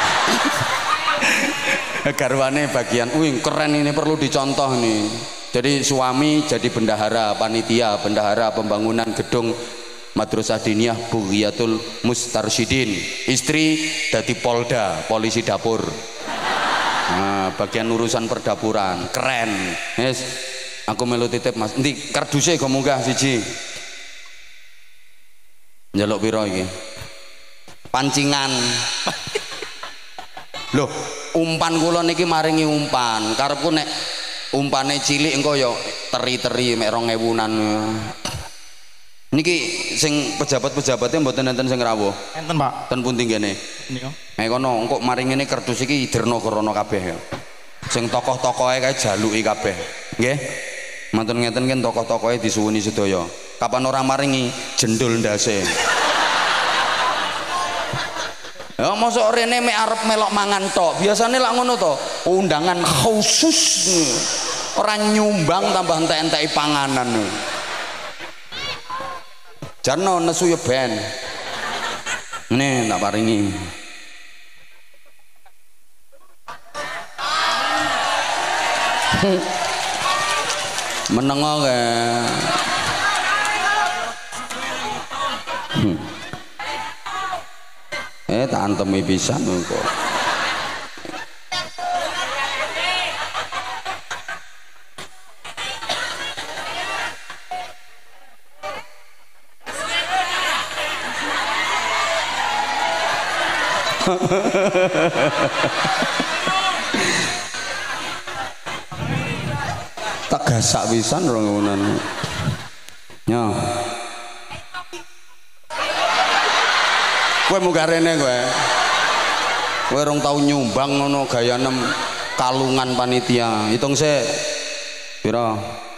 Garwane bagian, wih keren ini perlu dicontoh nih. Jadi suami jadi bendahara panitia, bendahara pembangunan gedung Madrasah Diniyah Bughiyatul Mustarsyidin. Istri dadi Polda, polisi dapur. Nah, bagian urusan perdapuran, keren. Yes. Aku melu titip Mas. Endi karduse kok munggah siji. Njaluk piro iki? Pancingan. Loh, umpan kula niki maringi umpan. Karepku nek umpane cilik engko ya teri-teri mek rong ewunan. Niki sing pejabat-pejabatnya mboten enten sing rawuh. Enten, Pak. Ten pundi ngene? Nika. Nek kono engko maring ngene kerdus iki dirna krana kabeh ya. Sing tokoh-tokohe kae jaluki kabeh. Nggih. Mantun ngeten kan tokoh-tokohe disuwuni sedaya. Kapan ora maringi jendul ndase. Ya mosok rene mek arep melok mangan tok. Biasane lak ngono to. Undangan khusus. Ora nyumbang tambah entek-enteki panganan. Jarno nesu ya ben. Nih tak paringi. Menengo ke. Hmm. Eh tak antemi pisan kok. Tak gasak pisan rongonan. Ya. Kowe munggah rene kowe. Kowe rong tau nyumbang ngono gaya nem kalungan panitia. Hitung sik. Pira?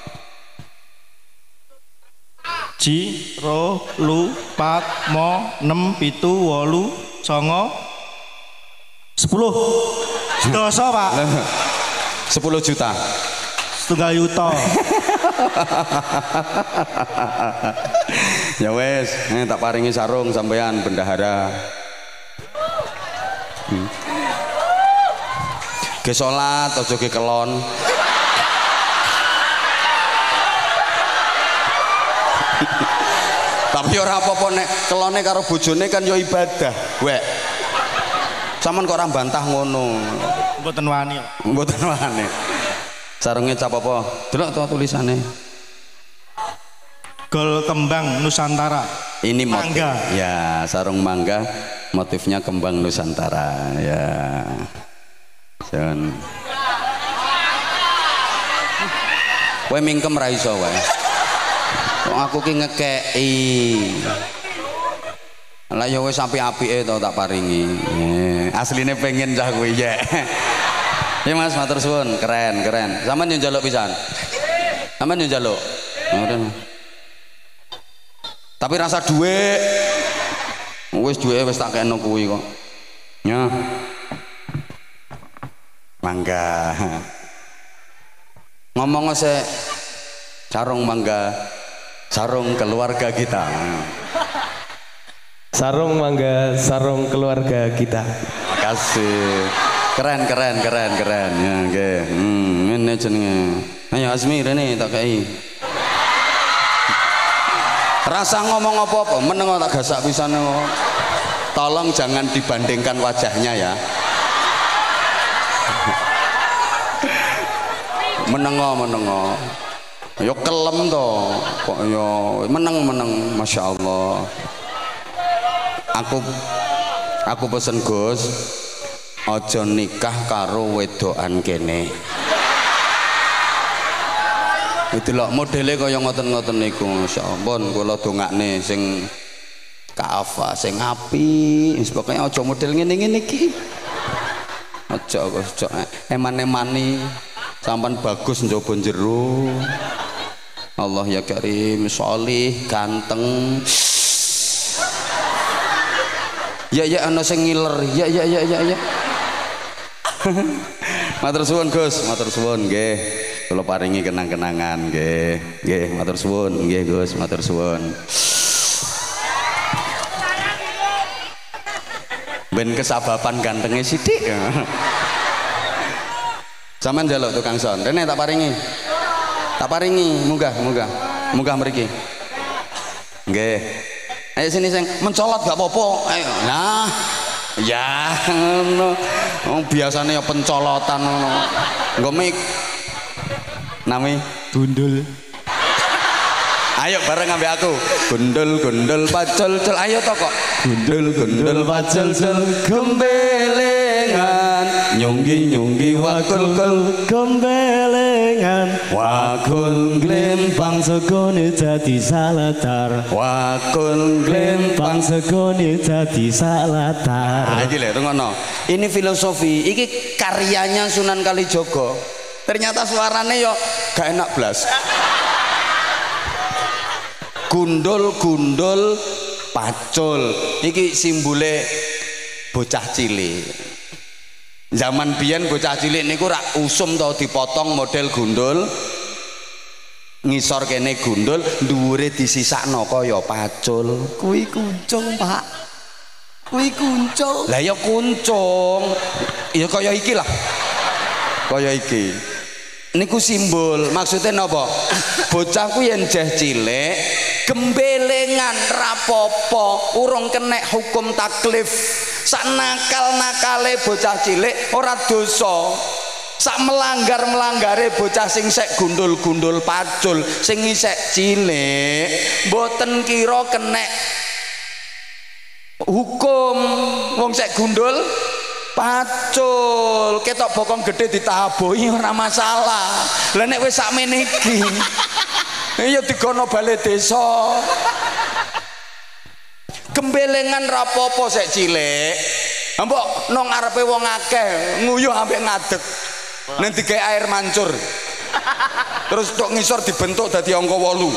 Ji, ro, lu, pat, mo, nem, pitu, wolu, songo, sepuluh. Dosa pak. Sepuluh juta. Setunggal yuto. Ya wes, ini tak paringi sarung sampean bendahara. Hmm. Ge salat aja ge kelon. Tapi ora apa-apa nek kelone karo bojone kan ya ibadah. Wek. Saman kok ora bantah ngono. Mboten wani. Mboten wani. Sarungnya cap apa? Delok to tulisane. Gol kembang Nusantara. Ini motif. Mangga. Ya, sarung mangga motifnya kembang Nusantara. Ya. Jan. Kowe mingkem ra iso wae. Kok aku ki ngekeki. Lah ya wis apik-apike to tak paringi. Eh, asline pengen cah kowe ya. Ya Mas, matur suwun, keren, keren. Sampeyan yo njaluk pisan. Sampeyan yo njaluk. Ngoten. Tapi rasa duit. Wis duwe wis tak kena kuwi kok. Ya. Mangga. Ngomong sik sarung mangga. Sarung keluarga kita. Sarung mangga, sarung keluarga kita. Makasih. Keren, keren, keren, keren. Ya, nggih. Hmm, ngene jenenge. Ayo Asmi rene tak kei. Rasa ngomong apa-apa, meneng tak gasak pisan. Tolong jangan dibandingkan wajahnya ya. Menengo, menengo. Yo kelem to. Kok yo meneng-meneng, Masya Allah. Aku aku pesen Gus, aja nikah karo wedokan kene. Itu lho modele kaya ngoten-ngoten niku, masyaallah. Pun kula dongakne sing kaafa sing apik, wis pokoke aja model ngene-ngene iki. Aja aja eman-emani sampean bagus njaba jero. Allah ya Karim, sholih, ganteng. Ya ya ana sing ngiler. Ya ya ya ya ya. Matur suwun Gus, matur suwun nggih. Kula paringi kenang-kenangan nggih. Nggih, matur suwun nggih Gus, matur suwun. Ben kesababan gantenge sithik. Sampeyan njaluk tukang son. Rene tak paringi. Tak paringi, munggah, munggah. Munggah mriki. Nggih. Ayo sini sing mencolot gak apa-apa. Ayo. Nah. Ya ngono. Wong biasane ya pencolotan ngono. Nggo mik. Nami gundul. Ayo bareng ambek aku. Gundul gundul pacul cul. Ayo to kok. Gundul gundul pacul cul gembelengan. Nyunggi nyunggi wakul kul Gembelengan wakul glempang segone dadi salatar. wakul Glempang segone dadi salatar. Ah iki lho ngono. Ini filosofi, iki karyanya Sunan Kalijaga. Ternyata suarane yo gak enak blas. Gundul-gundul pacul. Iki simbole bocah cilik. Zaman biyen bocah cilik niku rak usum to dipotong model gundul. Ngisor kene gundul, dhuwure disisakno kaya pacul. Kuwi kuncung, Pak. Kuwi kuncung. Lah ya kuncung. Ya kaya iki lah. Kaya iki. Niku simbol, maksudnya napa? Bocah ku yen jeh cilik, gembelengan rapopo, urung kenek hukum taklif. Sak nakal-nakale bocah cilik ora dosa. Sak melanggar-melanggare bocah sing sek gundul-gundul pacul, sing isek cilik, mboten kira kenek hukum. wong sek gundul pacul ketok bokong gede ditabohi ora masalah. Lah nek wis sakmene iki ya digono bale desa. Gembelengan rapopo sek cilik. Mbok nang ngarepe wong akeh nguyuh ambek ngadeg. Nek digawe air mancur. Terus tok ngisor dibentuk dadi angka wolu.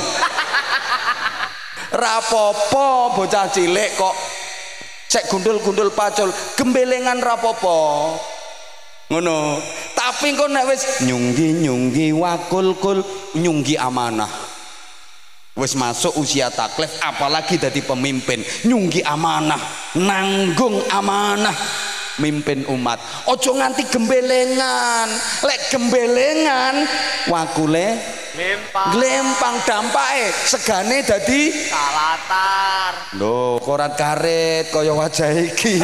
Rapopo bocah cilik kok cek gundul-gundul pacul gembelengan rapopo ngono. Tapi kok nek wis nyunggi-nyunggi wakul-kul nyunggi amanah wis masuk usia taklif apalagi dadi pemimpin nyunggi amanah nanggung amanah mimpin umat. Ojo nganti gembelengan. Lek gembelengan wakule glempang. Glempang dampake segane dadi salatar. Lho, korat karet kaya wajah iki.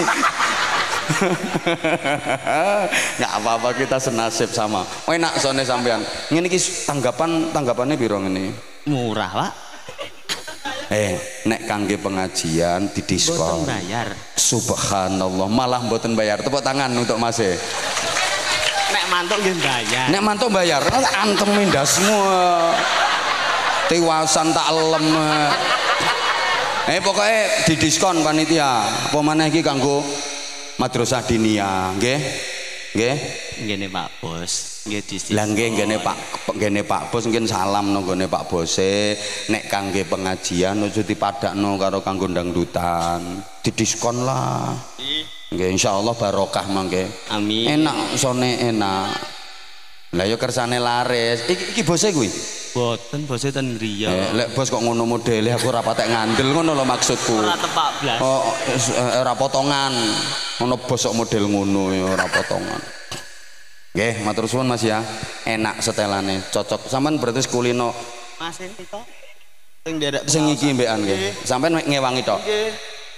Nggak apa-apa kita senasib sama. Enak sone sampean. Ngene iki tanggapan tanggapannya piro ngene? Murah, Pak. Eh, nek kangge pengajian didiskon. Mboten bayar. Subhanallah, malah mboten bayar. Tepuk tangan untuk Mas e. Nek mantuk nggih bayar. Nek mantuk bayar, antem mindasmu. Tiwasan tak elem. Eh pokoknya didiskon panitia. Apa maneh iki kanggo madrasah diniyah, nggih? Nggih. Ngene Pak Bos. Nggih didiskon. Lah nggih ngene Pak, ngene Pak Bos mungkin salam nang gone Pak Bose. Nek kangge pengajian aja dipadakno karo kanggo dangdutan. Didiskon lah. Nggih insyaallah barokah mangke. Amin. Enak sone enak. Lah ya kersane laris. Iki iki bose kuwi. Boten bose ten griya. Eh, lek bos kok ngono modele aku ora patek ngandel ngono lho maksudku. Ora tepak blas. Oh, ora potongan. Ngono bos kok model ngono ya ora potongan. Nggih, matur suwun Mas ya. Enak setelane, cocok. Sampeyan berarti kulino. Mas iki tok. Sing nderek Sing iki mbekan nggih. Sampeyan ngewangi tok. Nggih.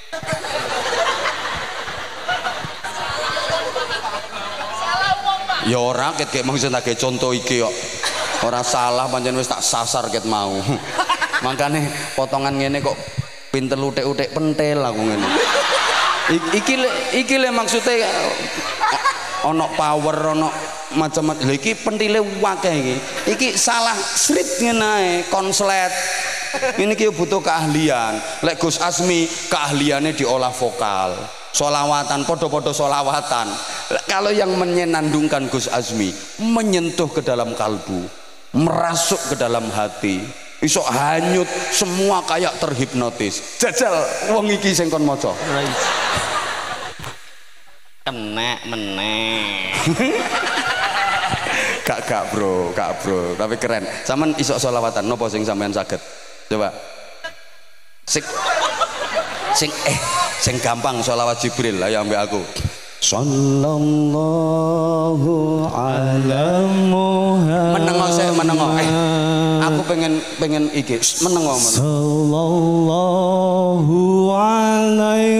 Ya ora ket gek maksud tak contoh iki kok. Ora salah pancen wis tak sasar ket mau. Makane potongan ngene kok pinter utek-utek pentil aku ngene. Iki iki le maksude ana power ana macam-macam. Lha iki pentile akeh iki. Iki salah srit ngene ae konslet. Ini ki butuh keahlian. Lek Gus Asmi keahliannya diolah vokal. Solawatan, podo-podo solawatan. Kalau yang menyenandungkan Gus Azmi menyentuh ke dalam kalbu, merasuk ke dalam hati, iso hanyut semua kayak terhipnotis. Jajal wong iki sing kon maca. Kenek meneh. Gak gak bro, gak bro, tapi keren. Sampeyan iso solawatan nopo sing sampean saged? Coba. Sing sing eh sing gampang sholawat Jibril ayo ambek aku. Sallallahu ala Muhammad. Menengo sik menengo. Eh aku pengen pengen iki menengo menengo. Sallallahu alaihi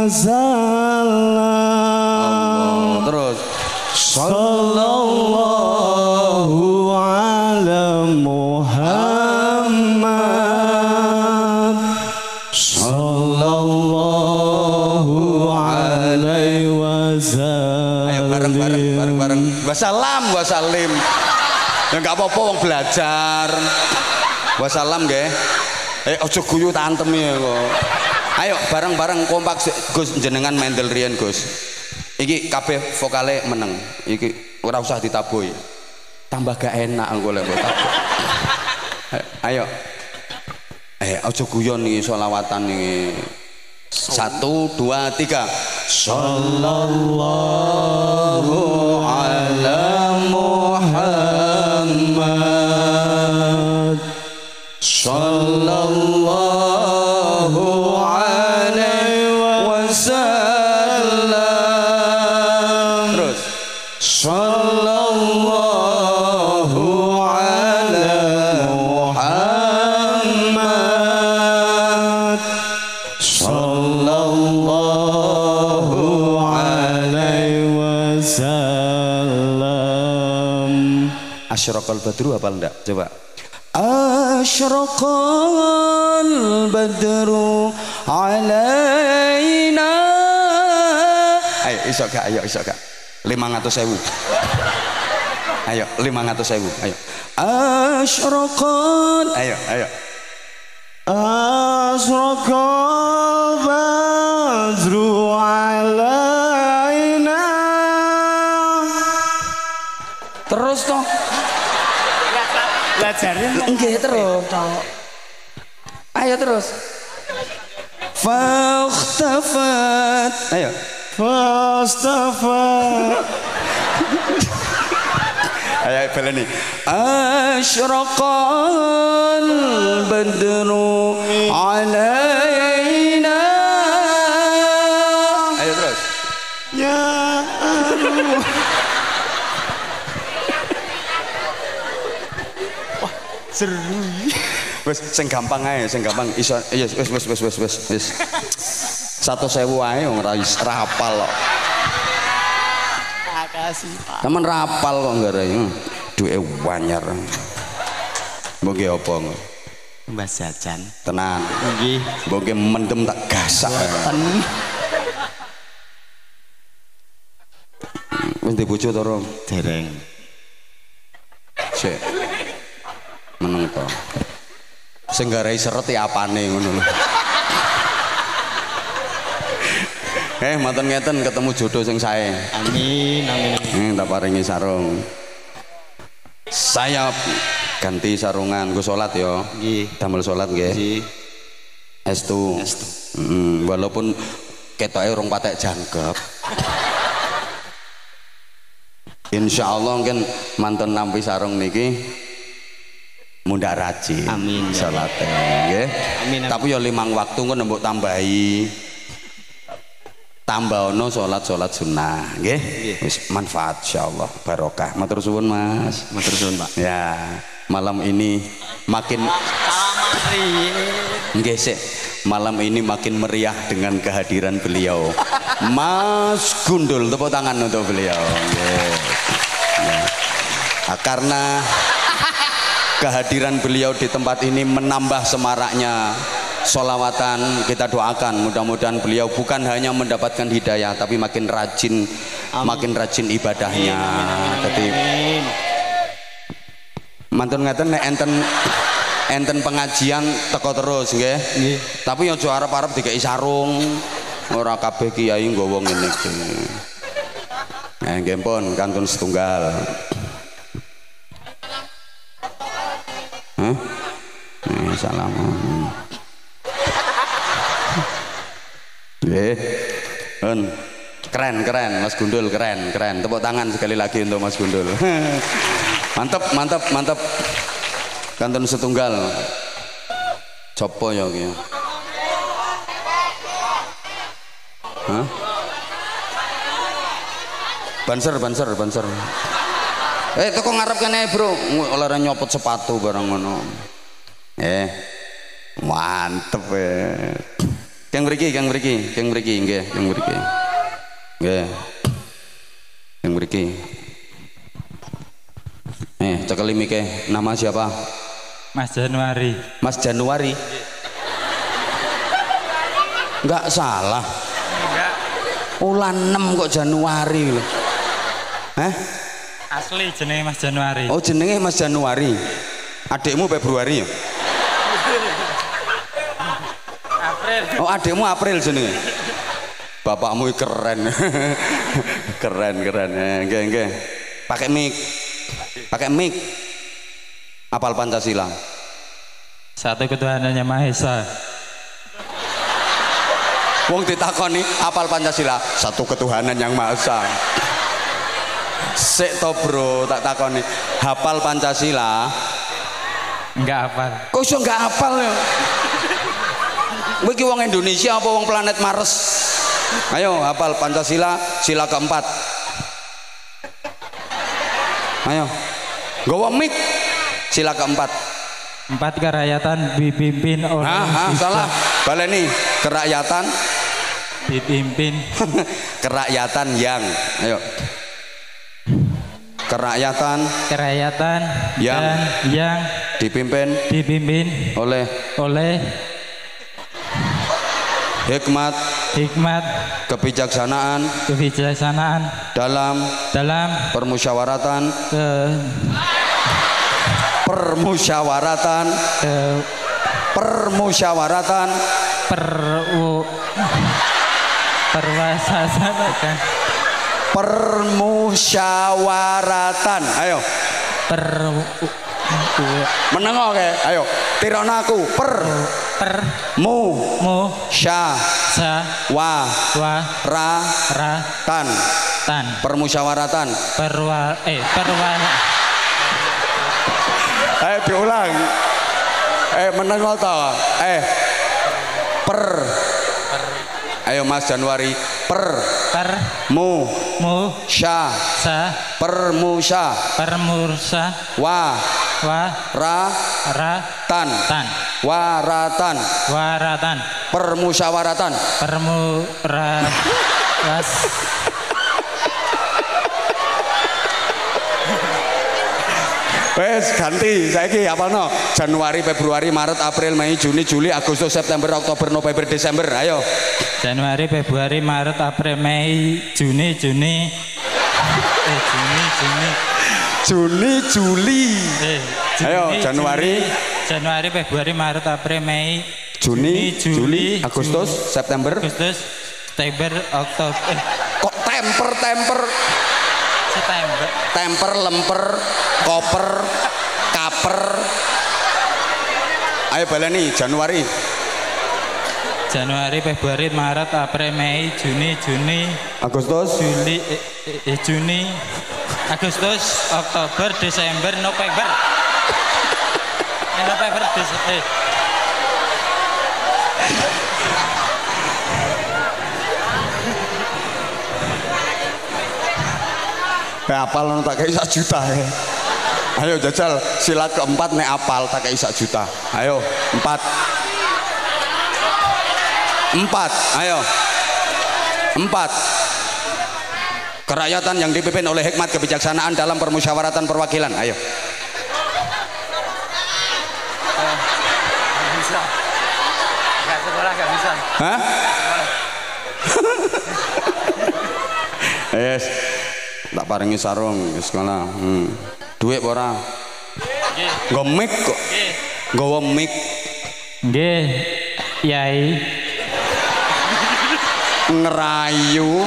wasallam. Terus Sallallahu ala Muhammad. Sallallahu alaihi wasallam. Ayo bareng-bareng bareng-bareng. Wassalam wassalim. Ya enggak apa-apa wong belajar. Wassalam nggih. Eh aja guyu tantem ya kok. Ayo bareng-bareng kompak Gus jenengan mendel riyen Gus. Iki kabeh vokale meneng. Iki ora usah ditabuhi. Tambah gak enak engko lek tabuh. Ayo. Eh aja guyon iki selawatan iki. Satu, dua, tiga. Sallallahu ala Muhammad. Sallallahu alaihi wasallam. Terus. Sallallahu ala Muhammad. Sallallahu alaihi wasallam. Asyraqal badru apa enggak? Coba. Asyraqal badru alaina iso gak ayo iso gak lima ratus ribu ayo lima ratus ribu ayo asyraqat ayo ayo asyraqal badru alaina terus toh Belajarin nggih terus ayo terus fakhtafat ayo fastafat ayo baleni asyraqal badru alaina ayo terus ya aduh seru. wes sing gampang ae sing gampang iso wes wes wes wes wes wes wes satu sewu ae wong ra hafal kok Makasih Pak. temen rapal kok nggarai duwe wanyar mbok apa Mbak Jajan. tenan Nggih. mbok mendem tak gasak Ten. wis di bojo to Rom Dereng. sik meneng to sing nggarai seret ya apane ngono lho eh manten ngeten ketemu jodoh sing sae Amin, amin. hmm, tak paringi sarung saya ganti sarungan gue sholat ya Nggih. damel sholat nggih Nggih. estu Estu. mm, walaupun ketoke urung patek jangkep insya Allah mungkin manten nampi sarung niki mundak rajin Amin, ya. sholatnya nggih Amin, amin. tapi ya limang waktu kan mbok tambahi tambah ono sholat-sholat sunnah nggih wis manfaat insyaallah barokah matur suwun Mas Matur suwun Pak. ya malam ini makin nggih sik malam ini makin meriah dengan kehadiran beliau Mas Gundul tepuk tangan untuk beliau nggih ya. Nah, karena kehadiran beliau di tempat ini menambah semaraknya sholawatan kita doakan mudah-mudahan beliau bukan hanya mendapatkan hidayah tapi makin rajin amin. Makin rajin ibadahnya jadi mantun ngeten nek enten enten pengajian teko terus nggih tapi yo aja arep-arep dikai sarung ora kabeh kiai nggawa ngene iki nah nggih pun kantun setunggal Hah? Nih, salam. Nggih. Nun. Keren, keren Mas Gundul, keren, keren. Tepuk tangan sekali lagi untuk Mas Gundul. Mantap, mantap, mantap. Kantun setunggal. Copo ya iki. Hah? Banser, banser, banser. Eh, toko ngarep kene, Bro. Oleh nyopot sepatu barang ngono. Eh. Mantep ya. Kang mriki, kang mriki, kang mriki nggih, kang mriki. Nggih. Kang mriki. Eh, cekeli mike. Nama siapa? Mas Januari. Mas Januari. Enggak salah. Enggak. Ulan enam kok Januari lho. Hah? Asli jenenge Mas Januari. Oh jenenge Mas Januari. Adikmu Februari ya? April. Oh adikmu April jenenge. Bapakmu keren. Keren keren. Eh, nggih nggih. Pakai mic. Pakai mic. Apal Pancasila. Satu ketuhanan yang Maha Esa. Wong ditakoni apal Pancasila. Satu ketuhanan yang Maha Esa. Sik to Bro, tak takoni. Hafal Pancasila? Enggak hafal. Kok iso enggak hafal ya? Kowe iki wong Indonesia apa wong planet Mars? Ayo hafal Pancasila sila keempat. Ayo. Nggawa mic sila keempat. Empat kerakyatan dipimpin oleh Ah, ah salah. Baleni kerakyatan dipimpin kerakyatan yang ayo kerakyatan kerakyatan Yang. dan yang dipimpin dipimpin oleh oleh hikmat hikmat, kebijaksanaan kebijaksanaan dalam dalam permusyawaratan ke, permusyawaratan ke permusyawaratan per perwasanakan permusyawaratan. Ayo per meneng oke. Ayo tirona aku per per mu mu sya sa wa wa ra ra tan tan permusyawaratan. perwa eh perwa Ayo diulang. Eh meneng to. Eh per ayo Mas Januari per per mu mu sya sa permusya permursa wa wa ra ra tan tan waratan waratan permusyawaratan. permura was Wes ganti saiki apalno Januari Februari Maret April Mei Juni Juli Agustus September Oktober November Desember. Ayo Januari Februari Maret April Mei Juni Juni eh Juni Juni Juni Juli eh ayo Juni, Januari Juni, Januari Februari Maret April Mei Juni Juni, Juli Juli Agustus Juli, September Agustus September Oktober eh kok temper temper September temper lemper koper kaper. Ayo baleni Januari Januari Februari Maret April Mei Juni Juni Agustus Juli eh, eh, eh, Juni Agustus Oktober Desember November eh, November Desember eh. ya apal no tak kayak sak juta ya. Ayo jajal sila keempat nek apal tak kayak sak juta. Ayo empat empat ayo empat kerakyatan yang dipimpin oleh hikmat kebijaksanaan dalam permusyawaratan perwakilan. Ayo Bisa nggak sekolah nggak bisa hah yes tak paringi sarung ke sekolah. hmm. Duit ora nggo mic kok nggawa mic nggih Yai ngerayu.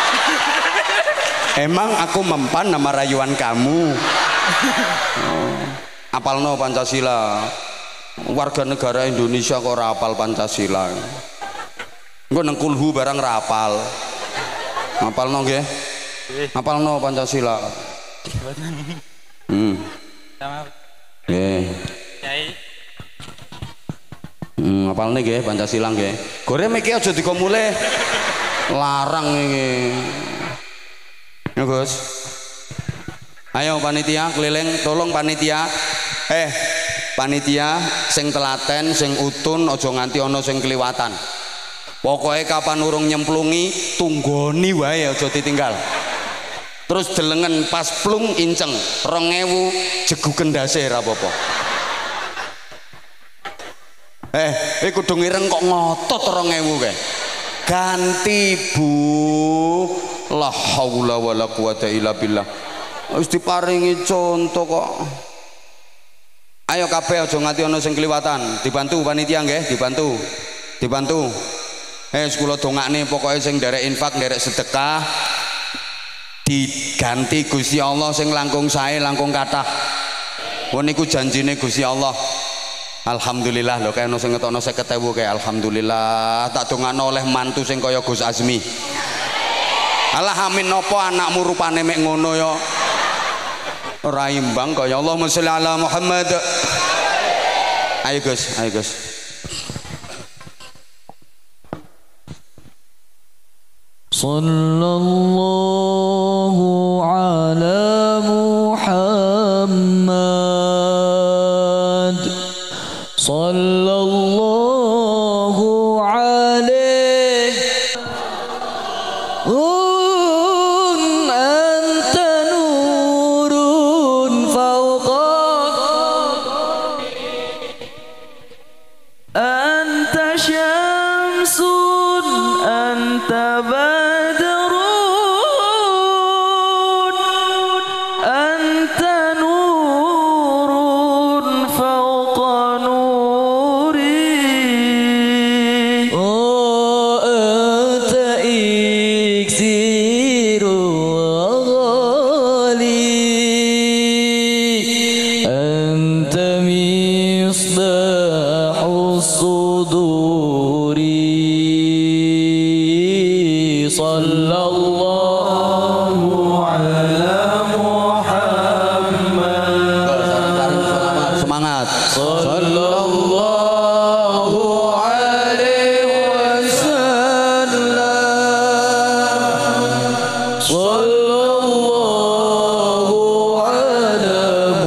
Emang aku mempan nama rayuan kamu. oh. Apalno Pancasila. Warga negara Indonesia kok ora apal Pancasila. Engko nang kulhu barang ra apal. Apalno nggih? Apalno Pancasila. Hmm. sama Nggih. Yai Hmm, apalne nggih Pancasila nggih. Gore iki aja dikomule. Larang iki. Ya, Gus. Ayo panitia keliling, tolong panitia. Eh, panitia sing telaten, sing utun, aja nganti ana sing kliwatan. Pokoke kapan urung nyemplungi, tunggoni wae aja ditinggal. Terus delengen pas plung inceng, rong ewu jegu kendase ra apa-apa. Eh, iki kudu ngireng kok ngotot rong ewu kae. Ganti Bu. La haula wala quwata illa billah. Wis diparingi contoh kok. Ayo kabeh aja nganti ana sing kliwatan. Dibantu panitia nggih, dibantu. Dibantu. Eh kula dongakne pokoke sing nderek infak, nderek sedekah diganti Gusti Allah sing langkung sae, langkung kathah. Wong niku janjine Gusti Allah. Alhamdulillah lho kae ono sing ngetokno seket ewu kae alhamdulillah. Tak dongakno oleh mantu sing kaya Gus Azmi. Alah amin nopo anakmu rupane mek ngono ya. Ora imbang kaya Allahumma sholli ala Muhammad. Ayo Gus, ayo Gus. Sallallahu ala Muhammad. Sallallahu alaihi Anta syamsun sallallahu ala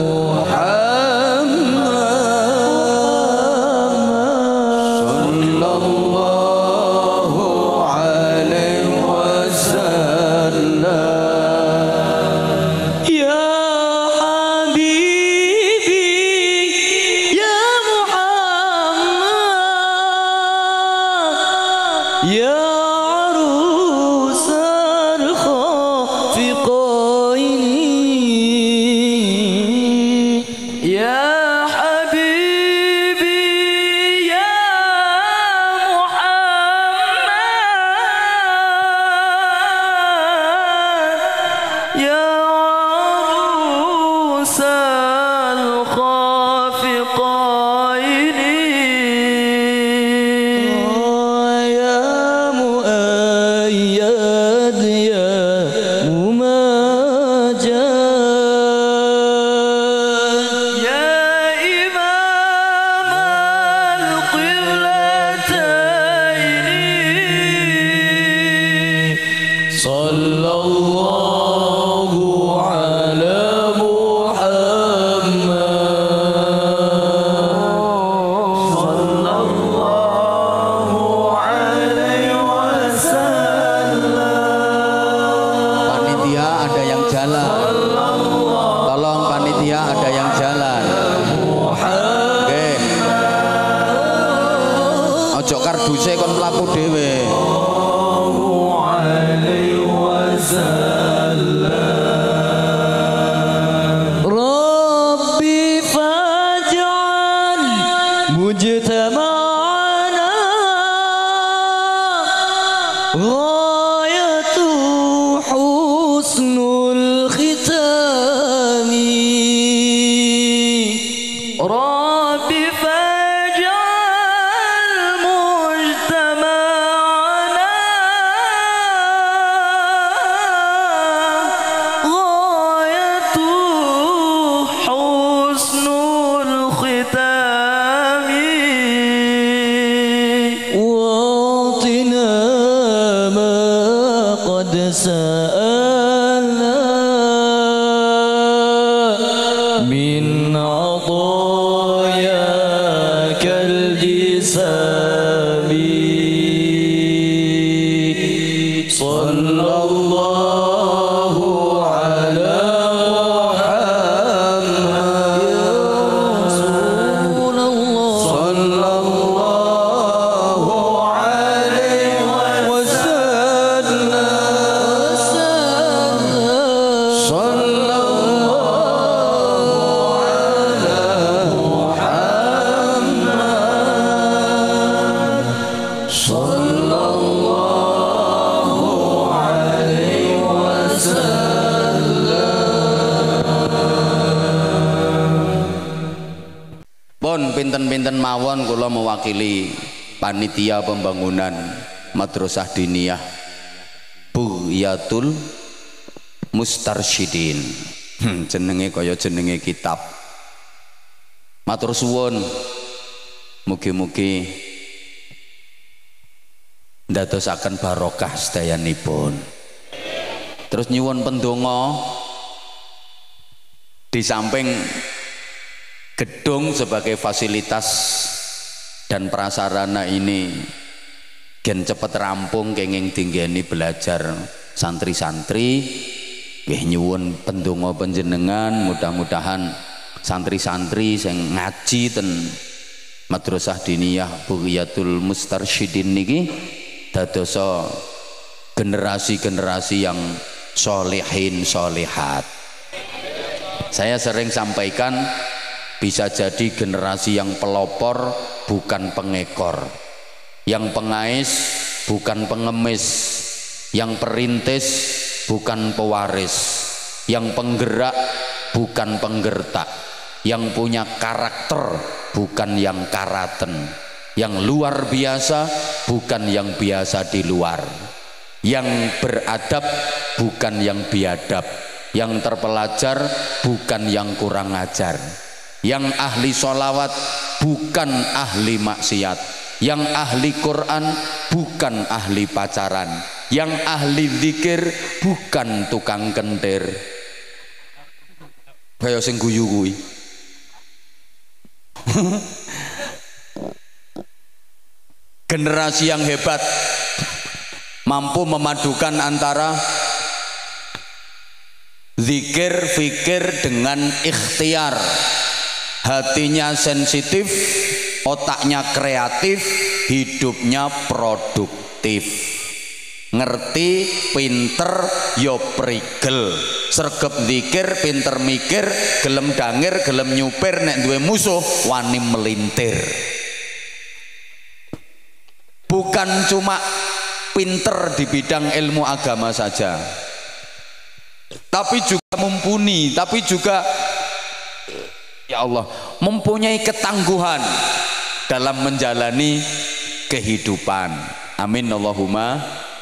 pinten-pinten mawon kula mewakili panitia pembangunan Madrasah Diniyah Bughyatul Mustarsyidin. Hmm, jenenge kaya jenenge kitab. Matur suwun mugi-mugi ndadosaken barokah sedayanipun. Terus nyuwun pendonga di samping gedung sebagai fasilitas dan prasarana ini gen cepet rampung kenging tinggeni belajar santri-santri. Nggih nyuwun pendonga panjenengan mudah-mudahan santri-santri sing ngaji ten Madrasah Diniyah Bughyatul Mustarsyidin niki dadosa generasi-generasi yang solehin solehat. Saya sering sampaikan bisa jadi generasi yang pelopor bukan pengekor, yang pengais bukan pengemis, yang perintis bukan pewaris, yang penggerak bukan penggertak, yang punya karakter bukan yang karaten, yang luar biasa bukan yang biasa di luar, yang beradab bukan yang biadab, yang terpelajar bukan yang kurang ajar, yang ahli sholawat bukan ahli maksiat, yang ahli Quran bukan ahli pacaran, yang ahli zikir bukan tukang kentir kaya sing guyu kuwi. Generasi yang hebat mampu memadukan antara zikir, fikir dengan ikhtiar. Hatinya sensitif, otaknya kreatif, hidupnya produktif. Ngerti, pinter, yo prigel. Sregep zikir, pinter mikir, gelem dangir, gelem nyupir, nek duwe musuh wani melintir. Bukan cuma pinter di bidang ilmu agama saja, tapi juga mumpuni, tapi juga ya Allah mempunyai ketangguhan dalam menjalani kehidupan. Amin Allahumma.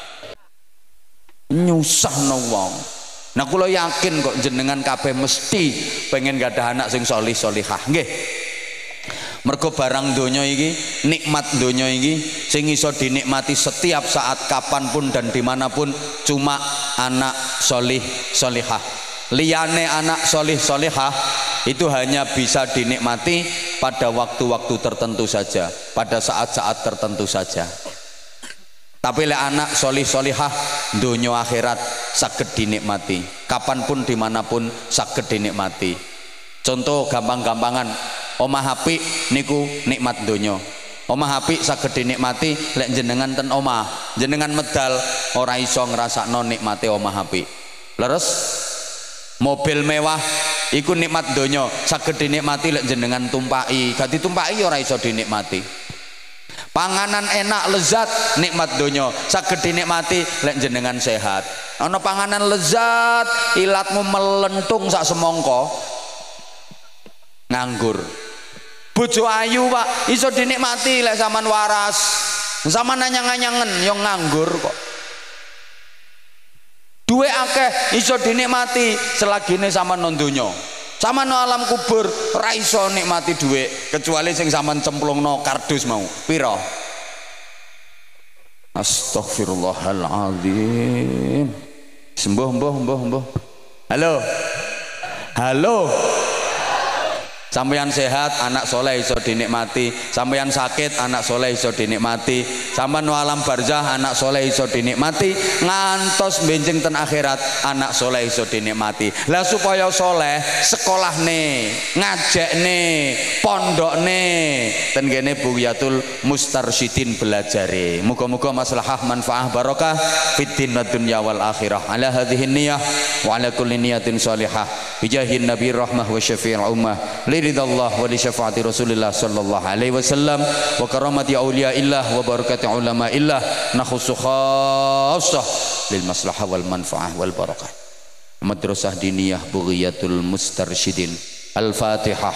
Nyusahno wong. Nah kula yakin kok jenengan kabeh mesti pengen gadah anak sing solih solihah nggih. Mergo barang donya iki, nikmat donya iki sing iso dinikmati setiap saat, kapanpun dan dimanapun cuma anak solih solihah. Liyane anak solih solihah itu hanya bisa dinikmati pada waktu-waktu tertentu saja, pada saat-saat tertentu saja. Tapi lek anak solih solihah donya akhirat saged dinikmati, kapanpun dimanapun saged dinikmati. Contoh gampang-gampangan, omah apik niku nikmat donya. Omah apik saged dinikmati lek jenengan ten omah, jenengan medal ora iso ngrasakno nikmate omah apik. Leres? Mobil mewah iku nikmat donya, saged dinikmati lek jenengan tumpaki, gak ditumpaki ora iso dinikmati. Panganan enak lezat nikmat donya, saged dinikmati lek jenengan sehat. Ana panganan lezat ilatmu melentung sak semongko nganggur. Bojo ayu Pak iso dinikmati lek sampean waras, sampean anyang-anyangen yo nganggur kok. Duwe akeh iso dinikmati selagine sampean nang donya. Sampean nang alam kubur ora iso nikmati duwe kecuali sing sampean cemplungno kardus mau. Piro? Astaghfirullahaladzim. Sembuh, mbuh, mbuh, mbuh. Halo. Halo. Sampeyan sehat, anak soleh iso dinikmati. Sampeyan sakit, anak soleh iso dinikmati. Sampeyan no alam barzah, anak soleh iso dinikmati. Ngantos benjing ten akhirat, anak soleh iso dinikmati. Lah supaya soleh, sekolah nih, ngajak nih, pondok nih. Ten kene Bughyatul Mustarsyidin belajare. Muga-muga maslahah manfaah barokah fid din wad dunya wal akhirah. Ala hadhihi niyyah wa ala kulli niyatin shalihah. Bijahin Nabi rahmah wa syafi'il ummah. Ridallah wa li syafaati Rasulillah sallallahu alaihi wasallam wa karamati auliyaillah wa barakati ulamaillah nakhussu khassah lil maslahah wal manfaah wal barakah. Madrasah diniyah Bughyatul Mustarsyidin. Al-Fatihah.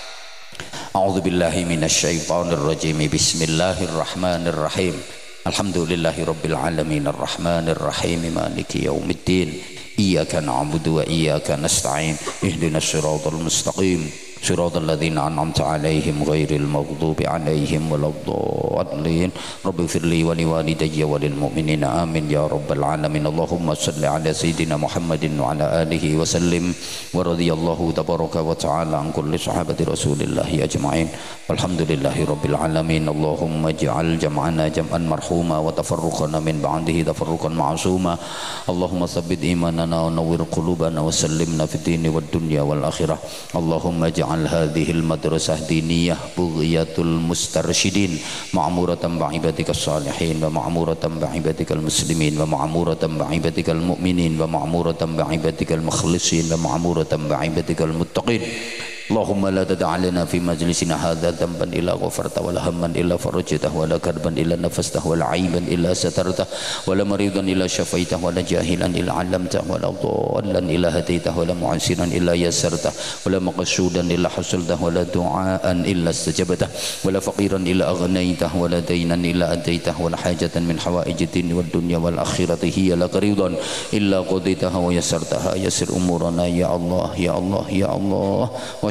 A'udzu billahi minasy syaithanir rajim. Bismillahirrahmanirrahim. Alhamdulillahi rabbil alamin arrahmanir rahim maliki yaumiddin. Iyyaka na'budu wa iyyaka nasta'in. Ihdinas siratal mustaqim. صراط الذين أنعمت عليهم غير المغضوب عليهم ولا الضالين رب اغفر لي ولوالدي وللمؤمنين آمين يا رب العالمين اللهم صل على سيدنا محمد وعلى آله وسلم ورضي الله تبارك وتعالى عن كل صحابة رسول الله أجمعين والحمد لله رب العالمين اللهم اجعل جمعنا جمعا مرحوما وتفرقنا من بعده تفرقا معصوما اللهم ثبت إيماننا ونور قلوبنا وسلمنا في الدين والدنيا والآخرة اللهم اجعل هذه المدرسة دينية بغية المسترشدين معمورة بعبادك الصالحين ومعمورة بعبادك المسلمين ومعمورة بعبادك المؤمنين ومعمورة بعبادك المخلصين ومعمورة بعبادك المتقين اللهم لا تدع لنا في مجلسنا هذا ذنبا إلا غفرته ولا هما إلا فرجته ولا كربا إلا نفسته ولا عيبا إلا سترته ولا مريضا إلا شفيته ولا جاهلا إلا علمته ولا ضالا إلا هديته ولا معسرا إلا يسرته ولا مقصودا إلا حصلته ولا دعاء إلا استجبته ولا فقيرا إلا أغنيته ولا دينا إلا أديته ولا حاجة من حوائج الدين والدنيا والآخرة هي لك رضا إلا قضيتها ويسرتها يسر أمورنا يا الله يا الله يا الله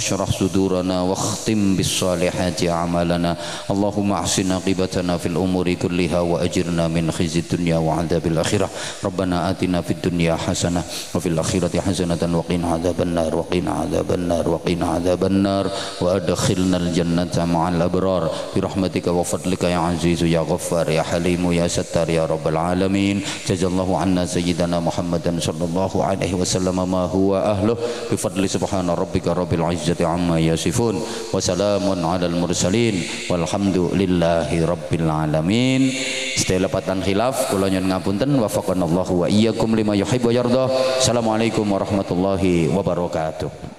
اشرح صدورنا واختم بالصالحات أعمالنا اللهم أحسن عاقبتنا في الأمور كلها وأجرنا من خزي الدنيا وعذاب الآخرة ربنا آتنا في الدنيا حسنة وفي الآخرة حسنة وقنا عذاب النار وقنا عذاب النار وقنا عذاب النار وأدخلنا الجنة مع الأبرار برحمتك وفضلك يا عزيز يا غفار يا حليم يا ستار يا رب العالمين جزا الله عنا سيدنا محمدا صلى الله عليه وسلم ما هو أهله بفضل سبحان ربك رب العزة عما يصفون وسلام على المرسلين والحمد لله رب العالمين. Setelah lepatan khilaf kula nyuwun ngapunten wafaqanallahu wa iyyakum lima yuhibbu wa yardah. Assalamualaikum warahmatullahi wabarakatuh.